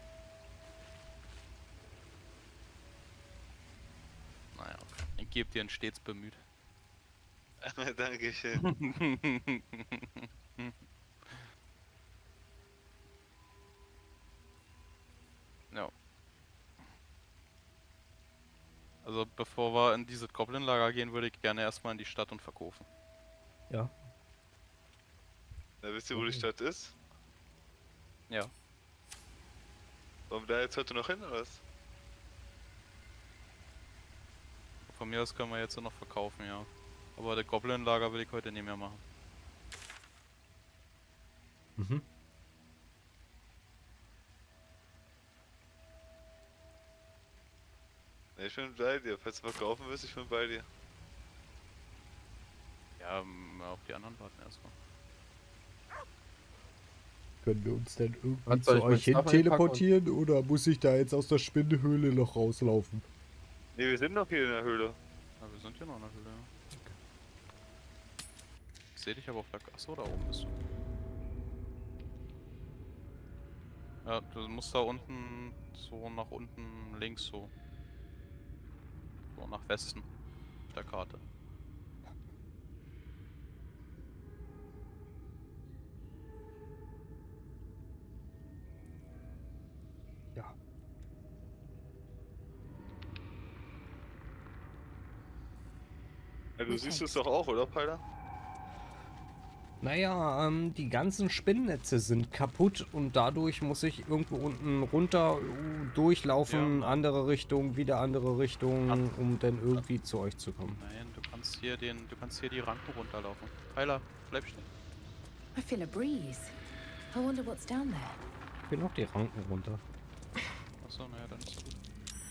Naja, ich geb dir ein stets bemüht. Dankeschön. Ja. Also bevor wir in dieses Goblin-Lager gehen, würde ich gerne erstmal in die Stadt und verkaufen. Ja. Na, wisst ihr, wo die Stadt ist? Ja. Wollen wir da jetzt heute noch hin, oder was? Von mir aus können wir jetzt noch verkaufen, ja. Aber das Goblin-Lager will ich heute nicht mehr machen. Mhm. Ne, ich bin bei dir. Falls du verkaufen willst, ich bin bei dir. Ja, auf die anderen warten erstmal. Können wir uns denn irgendwie Was soll zu ich euch mit hin Stuff teleportieren oder muss ich da jetzt aus der Spinnenhöhle noch rauslaufen? Ne, wir sind noch hier in der Höhle. Ja, wir sind hier noch in der Höhle, ja. Ich seh dich aber auf der... Achso, da oben bist du. Ja, du musst da unten, so nach unten links so. So nach Westen. Auf der Karte. Ja. Ja, du siehst es doch auch, oder, Peiler? Naja, die ganzen Spinnnetze sind kaputt und dadurch muss ich irgendwo unten runter durchlaufen, Ja. andere Richtung, wieder andere Richtung, um dann irgendwie zu euch zu kommen. Nein, du kannst Du kannst hier die Ranken runterlaufen. Tyler, bleib stehen. I feel a breeze. I wonder what's down there. Ich bin auch die Ranken runter. Achso, naja, dann ist gut.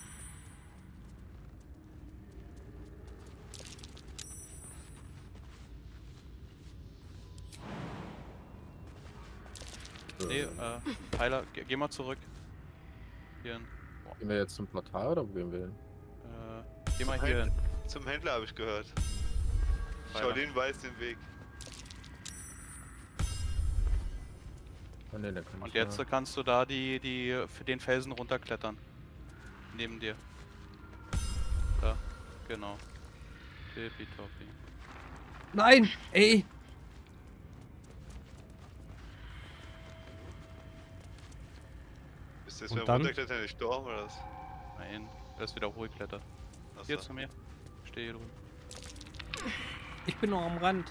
Nee, Tyler, geh mal zurück. Hier hin. Boah. Gehen wir jetzt zum Portal oder wo gehen wir hin? Geh mal hier hin. Zum Händler habe ich gehört. Tyler. Shaolin weiß den Weg. Oh, nee, da kann Und ich jetzt ja. kannst du da für den Felsen runterklettern. Neben dir. Da, genau. Tippitoppi. Nein! Ey! Ist das Und beim dann? Runterklettern nicht gestorben oder was? Nein, er ist wieder hochgeklettert. Achso. Hier zu mir. Ich stehe hier drüben. Ich bin noch am Rand.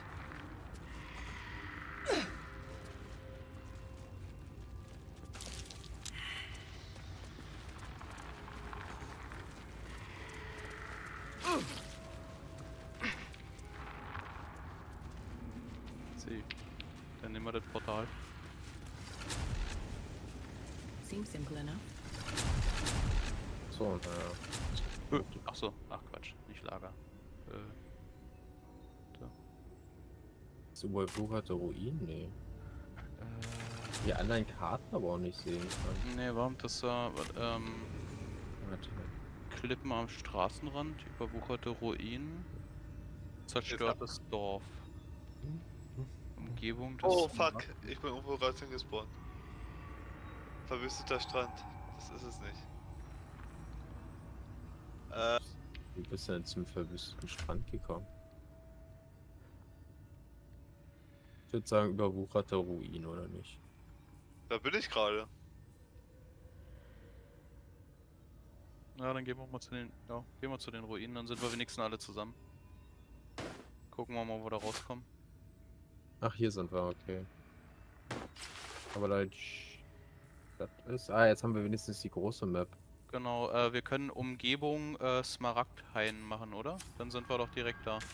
Sieh. Dann nehmen wir das Portal. Seems simple enough. So, naja. Achso, ach Quatsch, nicht Lager. Ist überwucherte Ruinen? Nee. Die anderen Karten aber auch nicht sehen kann. Nee, warum das da, Warte. Klippen am Straßenrand, überwucherte Ruinen, zerstörtes Dorf. Umgebung des... Oh fuck, ich bin irgendwo gerade hingespawnt. Verwüsteter Strand. Das ist es nicht. Wie bist du denn zum verwüsteten Strand gekommen? Ich würde sagen, überwucherte Ruinen, oder nicht? Da bin ich gerade. Ja, dann gehen wir mal zu den Ruinen, dann sind wir wenigstens alle zusammen. Gucken wir mal, wo wir da rauskommen. Ach, hier sind wir, okay. Aber da... Das ist... Ah, jetzt haben wir wenigstens die große Map. Genau, wir können Umgebung Smaragdhain machen, oder? Dann sind wir doch direkt da.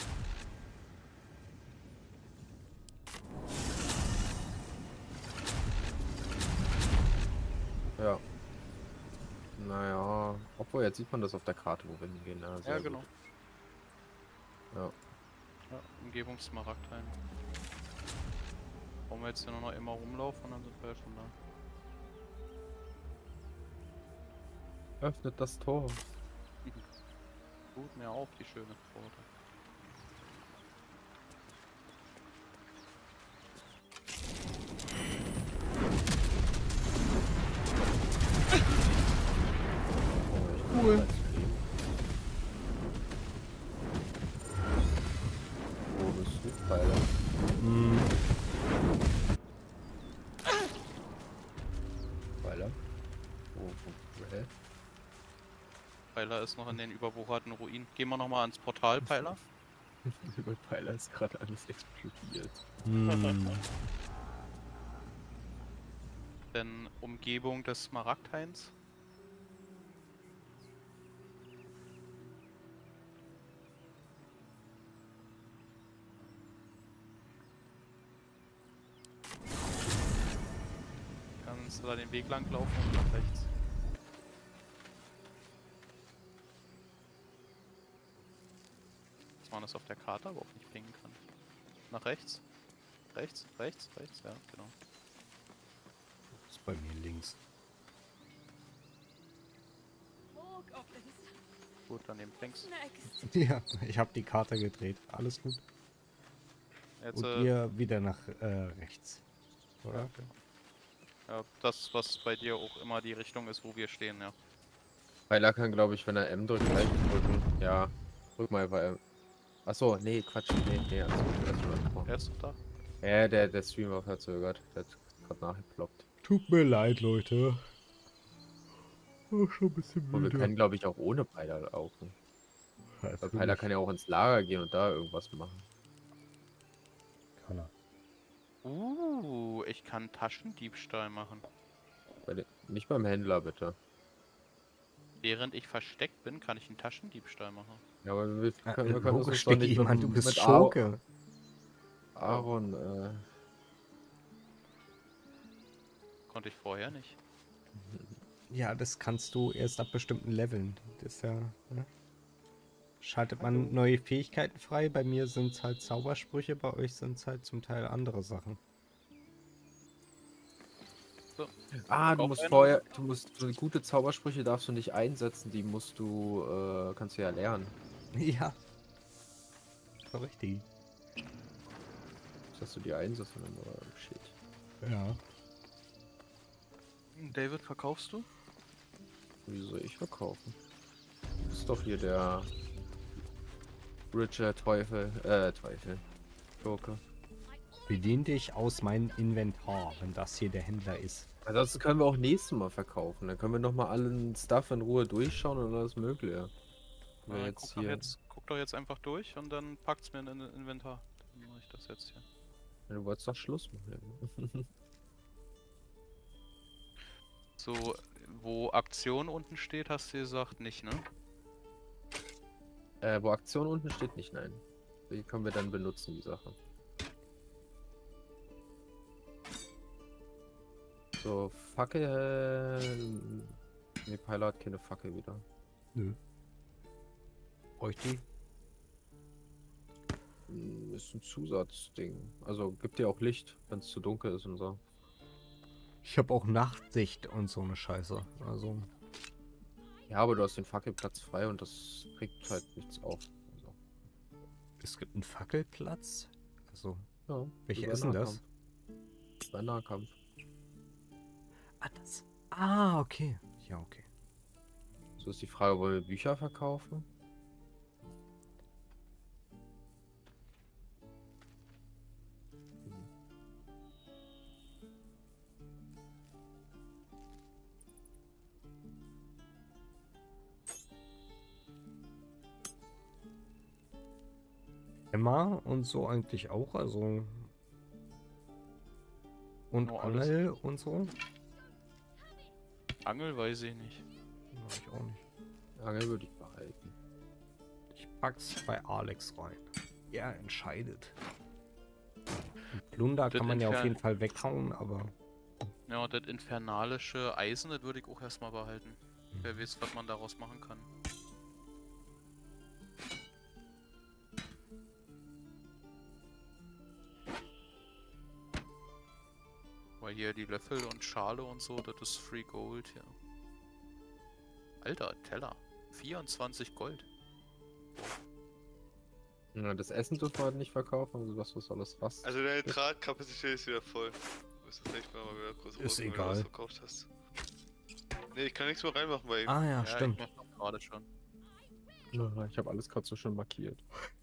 Ja. Naja, obwohl jetzt sieht man das auf der Karte, wo wir hingehen. Ja, sehr Ja, gut. genau. Ja. Ja, Umgebung Smaragdhain. Brauchen wir jetzt hier nur noch immer rumlaufen und dann sind wir ja schon da. Öffnet das Tor. Tut mir auf, die schöne Pforte. Cool. Wo bist du, Pfeiler? Pfeiler? Hä? Pfeiler ist noch in den überwucherten Ruinen. Gehen wir nochmal ans Portal, Pfeiler. Über Pfeiler ist gerade alles explodiert. Denn Umgebung des Smaragdhains. Kannst du da den Weg lang laufen und nach rechts. Dass man das auf der Karte aber auch nicht pingen kann. Nach rechts. Rechts, rechts, rechts, ja, genau. Das ist bei mir links. More goblins. Gut, dann eben links. Next. Ja, ich habe die Karte gedreht. Alles gut. Jetzt, Und ihr wieder nach rechts. Oder? ja, das, was bei dir auch immer die Richtung ist, wo wir stehen, ja. Pfeiler kann, glaube ich, wenn er M drückt, gleich drücken. Ja, drück mal, weil. Achso, nee, Quatsch, nee, alles gut, das schon Er ist doch da. Ja, der Stream war verzögert. Der hat gerade nachgeploppt. Tut mir leid, Leute. Oh, schon ein bisschen Und wir können, glaube ich, auch ohne Pfeiler laufen. Weil Pfeiler kann ja auch ins Lager gehen und da irgendwas machen. Kann er. Ich kann Taschendiebstahl machen. Nicht beim Händler, bitte. während ich versteckt bin, kann ich einen Taschendiebstahl machen. Ja, aber wir Ja, können das logisch, uns doch nicht Dicky, Mann, du bist mit Schurke. Aaron, Konnte ich vorher nicht. Ja, das kannst du erst ab bestimmten Leveln. Das ist ja. Ne? Schaltet man neue Fähigkeiten frei? Bei mir sind es halt Zaubersprüche, bei euch sind es halt zum Teil andere Sachen. So. du Verkauf musst einen. vorher, so gute Zaubersprüche darfst du nicht einsetzen, die kannst du ja lernen. Ja. So richtig. Dass du die einsetzt und dann shit. Ja. David, verkaufst du? Wieso soll ich verkaufen? Du bist doch hier der Richard Teufel. Schurke. Bedien dich aus meinem Inventar, wenn das hier der Händler ist. Ansonsten können wir auch nächstes Mal verkaufen. Dann können wir nochmal allen Stuff in Ruhe durchschauen und alles mögliche. Wenn wir Ja, jetzt hier, guck doch jetzt einfach durch und dann packt's mir in ein Inventar. Dann mache ich das jetzt hier. Ja, du wolltest doch Schluss machen. So, wo Aktion unten steht, hast du gesagt, nicht, ne? Wo Aktion unten steht, nicht, nein. Die können wir dann benutzen, die Sache. So, Fackel. Ne, Peiler hat keine Fackel wieder. Nö. Bräuchte die? Ist ein Zusatzding. Also gibt dir auch Licht, wenn es zu dunkel ist und so. Ich habe auch Nachtsicht und so eine Scheiße. Also. Ja, aber du hast den Fackelplatz frei und das bringt halt nichts auf. Also, Es gibt einen Fackelplatz? Also. ja, Welche über ist denn das? Nahkampf. Bei Nahkampf. Ah, das. Ah, okay. Ja, okay. So ist die Frage, wollen wir Bücher verkaufen? Emma und so eigentlich auch, also. Und Nur alles. Angel und so? Angel weiß ich nicht. Ja, ich auch nicht. Angel würde ich behalten. Ich pack's bei Alex rein. Er entscheidet. Und Plunder Das kann man ja auf entfernt- jeden Fall weghauen, aber. Ja, das infernalische Eisen, das würde ich auch erstmal behalten. Wer weiß, was man daraus machen kann. Weil hier die Löffel und Schale und so, das ist Free Gold hier. Alter, Teller. 24 Gold. Ja, das Essen dürfen wir halt nicht verkaufen, also was alles was. Also deine Tragkapazität ist wieder voll. Du musst das nächste Mal wieder kurz Ist wenn du egal. was verkauft hast. Nee, ich kann nichts mehr reinmachen bei ihm. Ah ja, Ich stimmt. mach doch gerade schon. Ja, ich habe alles gerade so schön markiert.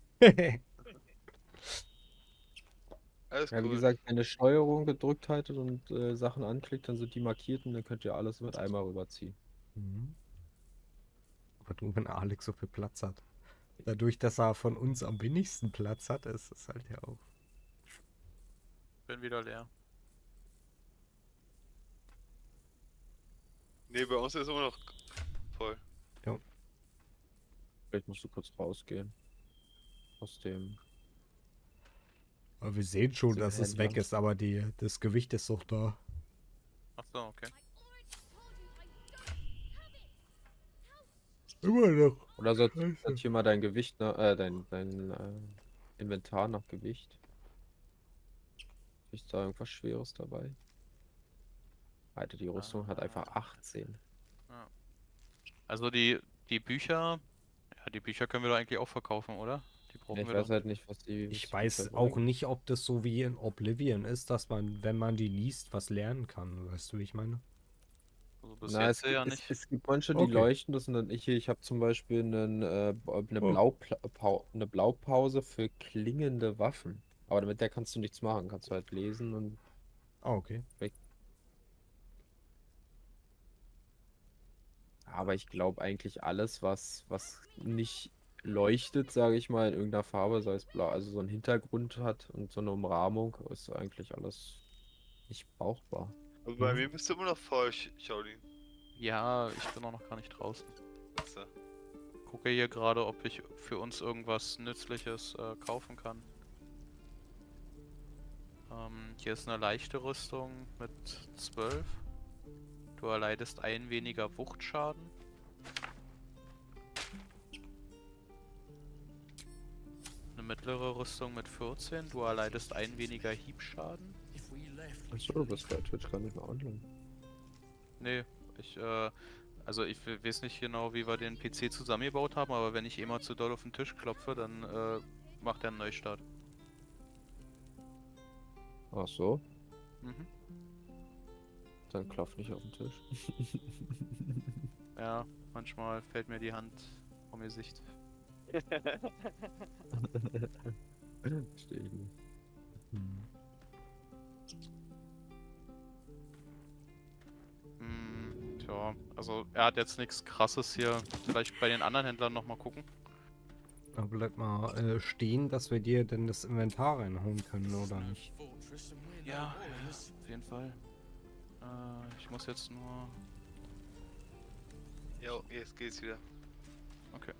Alles Ja, wie cool. gesagt, wenn ihr Steuerung gedrückt haltet und Sachen anklickt, dann sind die markiert und dann könnt ihr alles mit einmal rüberziehen. Mhm. Aber nur wenn Alex so viel Platz hat. Dadurch, dass er von uns am wenigsten Platz hat, ist es halt ja auch. Bin wieder leer. Nee, bei uns ist immer noch voll. Vielleicht musst du kurz rausgehen. Aus dem. Aber wir sehen schon, Zum dass es Händler. weg ist, aber das Gewicht ist doch da. Achso, okay. Immer noch. Oder Scheiße. sortier mal dein Gewicht, dein Inventar nach Gewicht. Ist da irgendwas Schweres dabei? Alter, die Rüstung hat einfach 18. Also die Bücher, ja, die Bücher können wir doch eigentlich auch verkaufen, oder? Die brauchen Ich wir weiß doch. halt nicht, was die. Ich was weiß die auch nicht, ob das so wie in Oblivion ist, dass man, wenn man die liest, was lernen kann. Weißt du, wie ich meine? Also bis Na, jetzt ja nicht. es gibt manche, die Okay. leuchten, das sind dann ich habe zum Beispiel eine Blaupause für klingende Waffen. Aber mit der kannst du nichts machen, kannst du halt lesen und Ah, okay. aber ich glaube eigentlich alles, was nicht leuchtet, sage ich mal, in irgendeiner Farbe, sei es blau, also so einen Hintergrund hat und so eine Umrahmung, ist eigentlich alles nicht brauchbar. Aber bei mir bist du immer noch voll, Shaolin. Ja, ich bin auch noch gar nicht draußen. machst du? Gucke hier gerade, ob ich für uns irgendwas Nützliches kaufen kann. Hier ist eine leichte Rüstung mit 12. Du erleidest ein weniger Wuchtschaden. Eine mittlere Rüstung mit 14. Du erleidest ein weniger Hiebschaden. Achso, du bist bei Twitch gar nicht mehr online. Nee, also ich weiß nicht genau, wie wir den PC zusammengebaut haben, aber wenn ich immer zu doll auf den Tisch klopfe, dann macht er einen Neustart. Ach so, Mhm. dann klopf nicht auf den Tisch. Ja, manchmal fällt mir die Hand vom Gesicht. Verstehe ich nicht. Tja, also er hat jetzt nichts Krasses hier. Vielleicht bei den anderen Händlern nochmal gucken. Aber bleib mal stehen, dass wir dir denn das Inventar reinhauen können, oder nicht? Ja, auf jeden Fall. Ich muss jetzt nur... Jo, jetzt geht's wieder. Okay.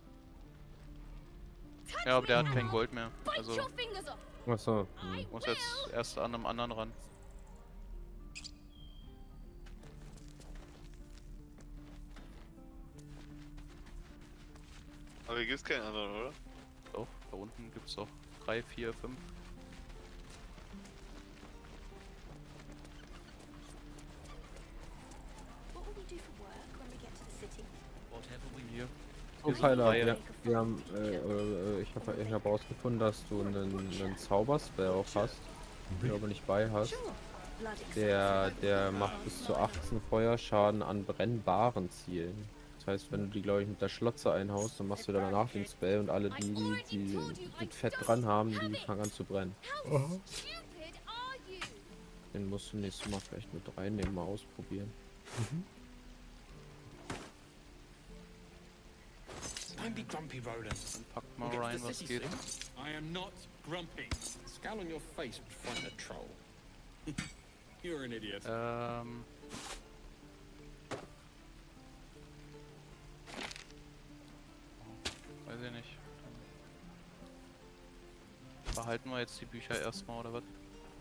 Ja, aber der hat kein Gold mehr. Also Achso, muss jetzt erst an einem anderen ran. Aber hier gibt's keinen anderen, oder? Doch, da unten gibt's doch 3, 4, 5. What will we do for work when we get to the city? Hier. Oh, Hier sind Tyler, drei. wir haben, ich hab rausgefunden, dass du einen Zauberspell auch hast, den du aber nicht bei hast. Sure. Blood Der macht bis zu 18 Feuerschaden an brennbaren Zielen. Das heißt, wenn du die, glaube ich, mit der Schlotze einhaust, dann machst du danach den Spell und alle die mit Fett dran haben, die fangen an zu brennen. stupid are you? Den musst du nächstes Mal vielleicht mit reinnehmen, mal ausprobieren. Don't be grumpy, Roland. Dann packt mal We'll get rein, to the was city geht. soon. I am not grumpy. The scowl on your face would frighten a troll. You're an idiot. Weiß ich nicht. Dann behalten wir jetzt die Bücher erstmal, oder was?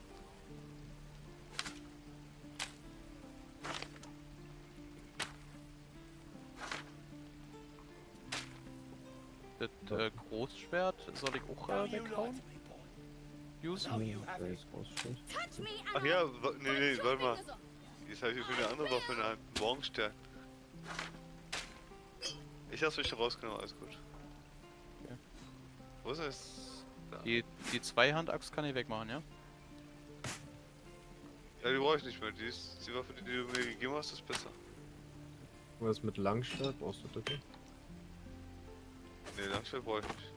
Das Großschwert soll ich auch weghauen? Use? Der ist rausgeschmissen. Touch me and Ach ja, nee, warte mal. Jetzt habe ich für eine andere Waffe in der Hand. Einen Morgenstern. Ich hab's mich rausgenommen, alles gut. Ja. Wo ist es? Da. Die Zweihand-Axt kann ich wegmachen, ja? Ja, die brauche ich nicht mehr. Die Waffe, die du mir gegeben hast, ist besser. Was mit Langschwert brauchst du das? Nee, Langschwert brauche ich nicht.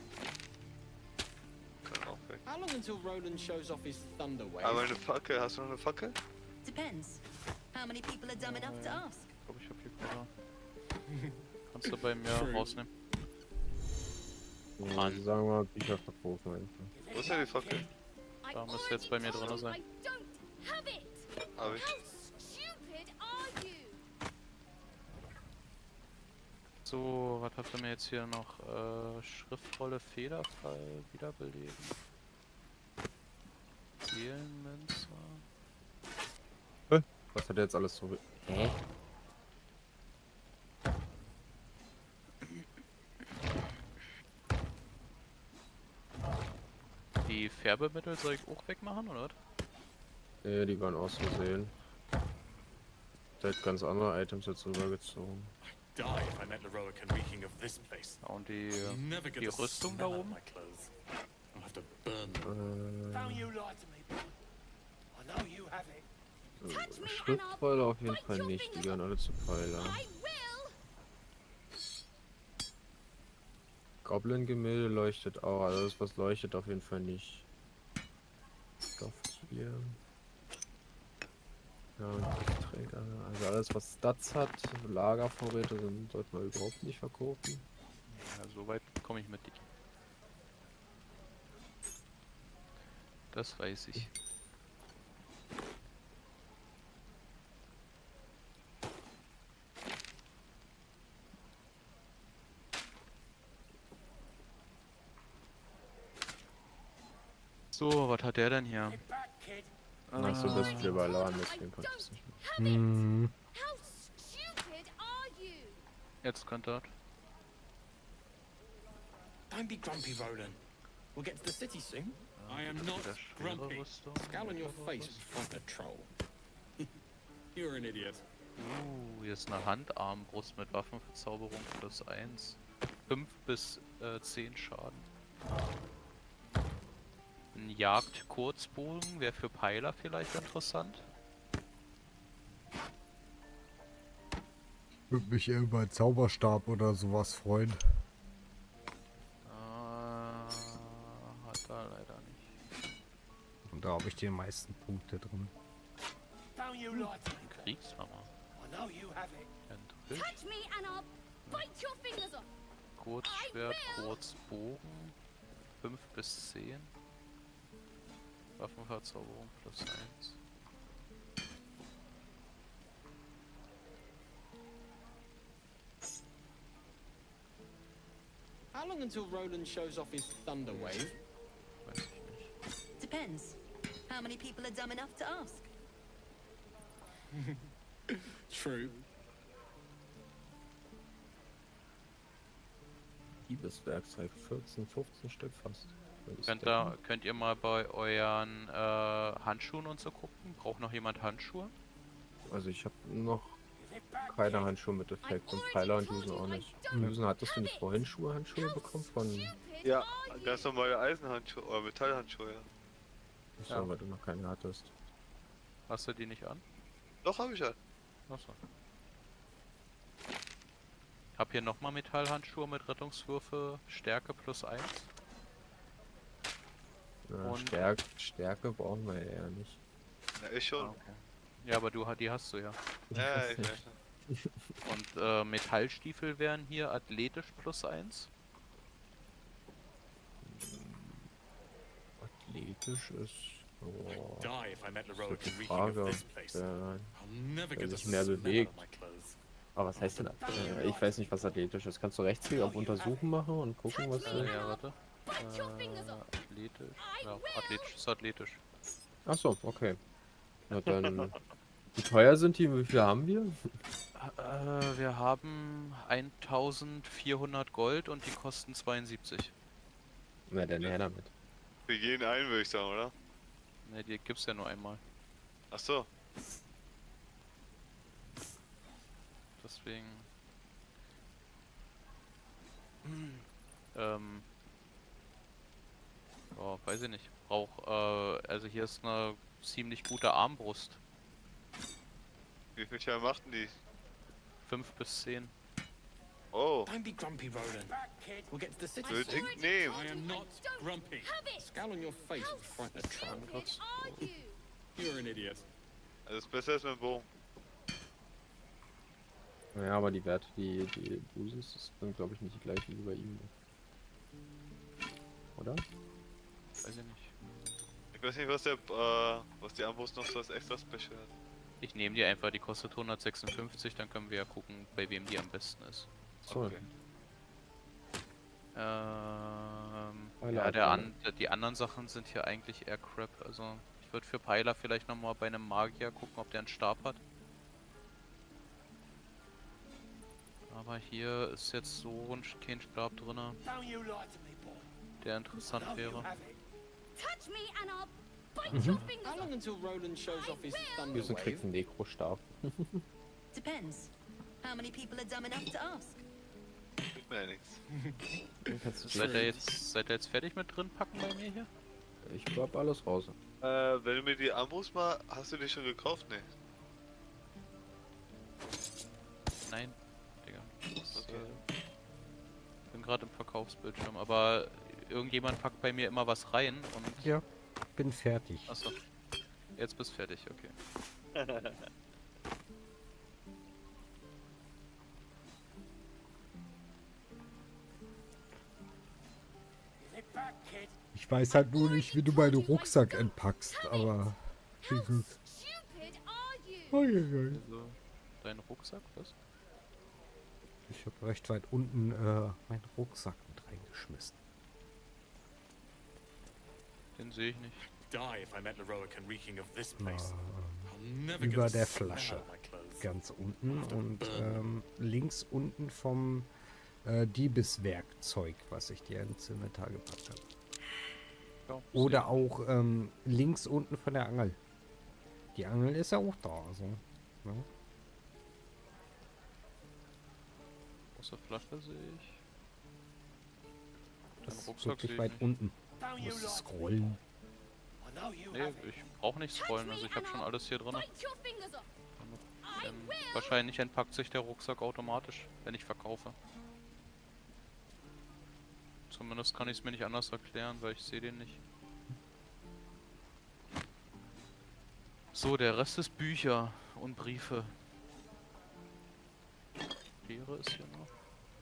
Kann auch weg. How long until Roland shows off his thunder wave? Aber eine Fackel, hast du noch eine Fackel? Depends. How many people are dumb enough to ask? Ich glaube, ich habe hier gerade. Kannst du bei mir True. rausnehmen. Sagen wir mal, Bücher verkaufen einfach. Wo ist denn die Fackel? I Da müsste jetzt bei mir drin sein. I don't have it. Hab ich. How stupid are you? So, was habt ihr mir jetzt hier noch? Schriftrolle Federfall wiederbeleben. Seelenmünze. Was hat er jetzt alles so... Hä? Die Färbemittel soll ich auch wegmachen, oder? Nee, die waren aus Versehen. Der hat ganz andere Items jetzt rübergezogen. Die if I met Leroic and reeking of this place. Ja, und die, Never get die the Rüstung da smell of oben? my clothes. I'll have to burn them. Äh, you lie to me, boy. I know you have it. Touch me and I'll Schriftrolle auf jeden bite Fall your nicht, die fingers gehören alle zu Pfeiler. I will. Goblin-Gemälde leuchtet auch, also das was leuchtet auf jeden Fall nicht. Stofftier. Ja, und Träger. Also alles was Stats hat, Lagervorräte sind, sollte man überhaupt nicht verkaufen. Ja, so weit komme ich mit dir. Das weiß ich. So, was hat der denn hier? Get back, kid. Achso, das ist überladen, deswegen konnte ich es nicht mehr. Hm. How stupid are you? Jetzt könnte er. Don't be grumpy, Roland. We'll get to the city soon. I am not Der schwere grumpy. Rüstung. Scowl on your face would frighten a troll. You're an idiot. Hier ist eine Handarmbrust mit Waffenverzauberung plus 1. 5 bis 10 Schaden. Ein Jagd-Kurzbogen wäre für Peiler vielleicht interessant. Würde mich eher über einen Zauberstab oder sowas freuen. Hat er leider nicht. Und da habe ich die meisten Punkte drin. Don't you lie to me. Ein Kriegshammer. I know you have it. Ein Drill. Touch me and I'll bite your fingers off. Kurzschwert, Kurzbogen. 5 bis 10. Waffenverzauberung plus 1. How long until Roland shows off his thunder wave? Weiß ich nicht. Depends. How many people are dumb enough to ask? True. Diebeswerkzeug, 14, 15 Stück fast. Könnt ihr mal bei euren Handschuhen und so gucken? Braucht noch jemand Handschuhe? Also ich habe noch Get back, keine kid. Handschuhe mit Effekt und Pfeiler und Düsen auch nicht. Düsen, hattest du nicht vorhin Handschuhe bekommen von... Stupid Ja, are you? ganz normale Eisenhandschuhe oder Metallhandschuhe, ja. Achso, Ja. weil du noch keine hattest. Hast du die nicht an? Doch, habe ich halt. Achso. Hab hier nochmal Metallhandschuhe mit Rettungswürfe, Stärke plus 1. Und- Stärke brauchen wir ja eher nicht. Ja, ich schon. Ja, aber die hast du ja. Ja, ich weiß nicht. Und Metallstiefel wären hier athletisch plus 1. Athletisch ist... Oh, Die if I met the das road wird die reeking Frage. of this place. Äh, I'll never wer get the sich mehr smell out bewegt. of my clothes. aber was heißt denn... ich weiß nicht, was athletisch ist. Kannst du rechtsklick auf Untersuchen machen und gucken, was... Ja, warte. Bite your fingers off. Athletisch. Ja, athletisch ist athletisch. Achso, okay. Na dann... Wie teuer sind die? Wie viel haben wir? Wir haben 1400 Gold und die kosten 72. Na, dann her damit. Wir gehen ein, würde ich sagen, oder? Ne, die gibt's ja nur einmal. Ach so. Deswegen. Oh, weiß ich nicht. Also hier ist eine ziemlich gute Armbrust. Wie viel Schaden machten die? 5 bis 10. Oh, Don't be grumpy, Roland. Back, kid. We'll get to the city würde soon. ich nehmen. I am not grumpy. Have it. Scowl on your face How would frighten a troll. stupid are you? You're an idiot. Das ist besser als mein Bogen. Naja, aber die Werte, die du siehst, das sind glaube ich nicht die gleichen wie bei ihm. Oder? Weiß ich nicht. Ich weiß nicht, was die Armbrust noch so als extra Special hat. Ich nehme die einfach, die kostet 156, dann können wir ja gucken, bei wem die am besten ist. So. Okay. Ja, die anderen Sachen sind hier eigentlich eher Crap. Also ich würde für Peiler vielleicht nochmal bei einem Magier gucken, ob der einen Stab hat. Aber hier ist jetzt so kein Stab drin, Don't you lie to me, boy. der I interessant know you wäre. have it. Touch me and I'll bite your fingers How off. long until Roland shows off his thunder Düsen wave? kriegt einen Nekrostab. Depends. How many people are dumb enough to ask? Bringt mir ja nichts. Den kannst du Seid ihr jetzt fertig mit drin packen bei mir hier? Ich glaub alles raus. Wenn du mir die Armbrust mal... Hast du die schon gekauft? Nee. Nein, Digga. Okay. Bin gerade im Verkaufsbildschirm, aber irgendjemand packt bei mir immer was rein und... Ja, bin fertig. Achso. Jetzt bist fertig, okay. Get back, kid. Ich weiß halt nur nicht, wie du meinen Rucksack entpackst, aber... How stupid are you? Uiuiui. Also, dein Rucksack, was? Ich habe recht weit unten meinen Rucksack mit reingeschmissen. Den sehe ich nicht. Die if I met Leroican reeking of this place. I'll never Über get the der smell Flasche. out of my clothes. Ganz unten und links unten vom Diebeswerkzeug, was ich dir ins Inventar gepackt habe. Ja, Oder auch links unten von der Angel. Die Angel ist ja auch da. Also, ja. Große Flasche sehe ich. Das Den ist Rucksack wirklich sehe ich weit nicht. unten. Don't you Muss lie to me, scrollen. boy. I know you Nee, have it. ich brauche nicht scrollen, also ich habe schon alles hier drin. Bite your fingers off. I will. Wahrscheinlich entpackt sich der Rucksack automatisch, wenn ich verkaufe. Zumindest kann ich es mir nicht anders erklären, weil ich sehe den nicht. So, der Rest ist Bücher und Briefe. Beere ist hier noch.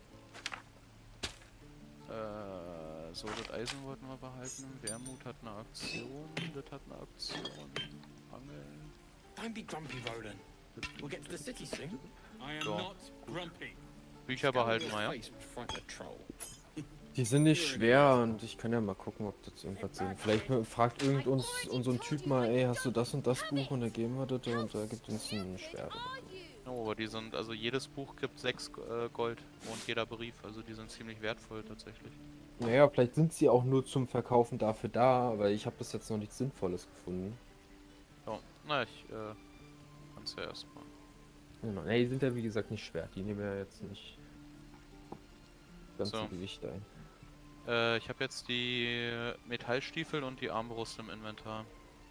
So, das Eisen wollten wir behalten. Wermut hat eine Aktion. Das hat eine Aktion. Angeln. Don't be grumpy, Roland. We'll get to the city soon. I am So. not grumpy. Bücher behalten wir, ja. Face would frighten a troll. Die sind nicht schwer und ich kann ja mal gucken, ob das irgendwas sind. Vielleicht fragt so ein Typ mal, ey, hast du das und das Buch und dann geben wir das und er gibt uns ein Schwert. Oh, aber die sind, also jedes Buch gibt 6 Gold und jeder Brief, also die sind ziemlich wertvoll tatsächlich. Naja, vielleicht sind sie auch nur zum Verkaufen dafür da, aber ich habe bis jetzt noch nichts Sinnvolles gefunden. Ja, na, ich kann's ja erstmal. Genau. Nee, die sind ja wie gesagt nicht schwer. Die nehmen ja jetzt nicht ganz So. so Gewicht ein. Ich habe jetzt die Metallstiefel und die Armbrust im Inventar.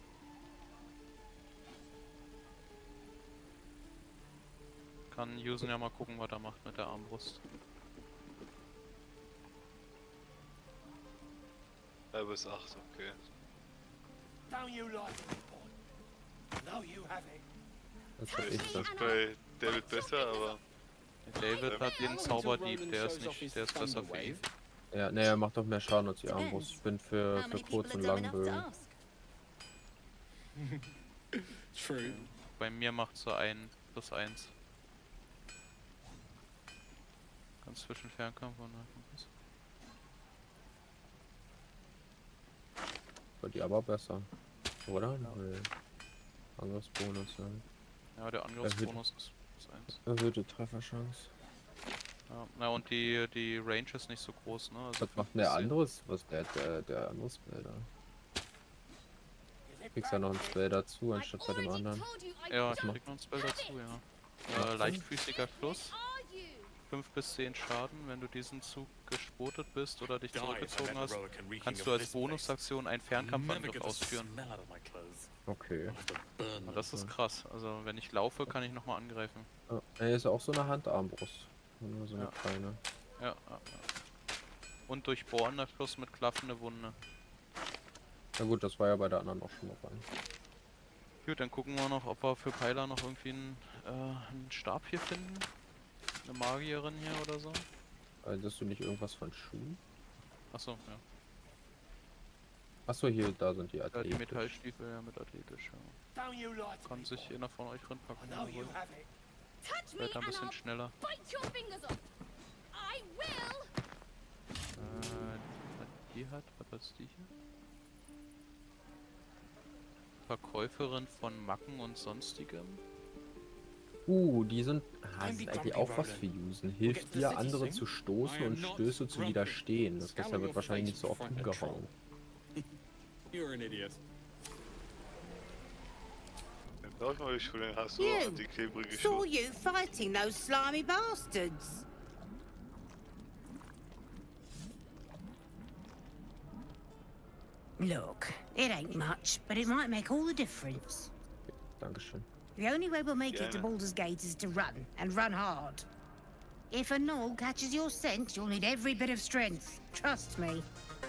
Kann Yusen ja mal gucken, was er macht mit der Armbrust. Bis 8, okay. Don't you lie to me, boy. I know you have it. Das hab ich Ist gesagt. das bei David besser, aber David hat den Zauberdieb, der ist besser für ihn. Ja, naja, macht doch mehr Schaden als die Armbrust. Ich bin für kurz und lang Bögen. True. Bei mir macht so ein plus 1. Ganz zwischen Fernkampf und Nahkampf. Bei die aber besser. Oder? Weil Angriffsbonus, ja. Ja, der Angriffsbonus ist plus 1. Erhöhte Trefferchance. Ja, na und die Range ist nicht so groß, ne? Also Was macht denn der anderes? Was der andere Spell da? Kriegst ja noch ein Spell dazu, anstatt bei dem anderen. Ja, ich krieg noch ein Spell dazu, ja. Leichtfüßiger Fluss. 5 bis 10 Schaden, wenn du diesen Zug gespotet bist oder dich Die if I zurückgezogen met hast, Leroican reeking kannst of du als this place. Bonusaktion einen Never Fernkampfangriff get the ausführen. smell out of my clothes. Okay. I'll have to burn Und them. das ist krass. Also wenn ich laufe, kann ich nochmal angreifen. Ja, er ist auch so eine Handarmbrust. Nur so eine Ja. kleine. Ja. Und durchbohrender Fluss mit klaffende Wunde. Na gut, das war ja bei der anderen auch schon mal rein. Gut, dann gucken wir noch, ob wir für Peiler noch irgendwie einen Stab hier finden. Eine Magierin hier oder so. Hattest du nicht irgendwas von Schuhen? Achso, ja. Achso, hier, da sind die Die Athletisch. Metallstiefel ja mit athletisch, ja. Don't you lie to Kann me, sich boy. jeder von euch I reinpacken, know wenn er you will. have it. Touch me Wird ein and bisschen I'll schneller. bite your fingers off. I will. Die hat, was ist die hier? Verkäuferin von Macken und sonstigem. Die sind, das ist eigentlich auch was für Usen. Hilft dir, andere zu stoßen und Stöße zu widerstehen. Das heißt, er wird wahrscheinlich nicht so oft umgehauen. You're an idiot. dann brauch ich mal die Schuhe, dann hast du You. die klebrige Saw Schuhe. you fighting those slimy bastards. Look, it ain't much, but it might make all the difference. Dankeschön. The only way we'll make it to Yeah. Baldur's Gate is to run, and run hard. If a gnoll catches your scent, you'll need every bit of strength. Trust me.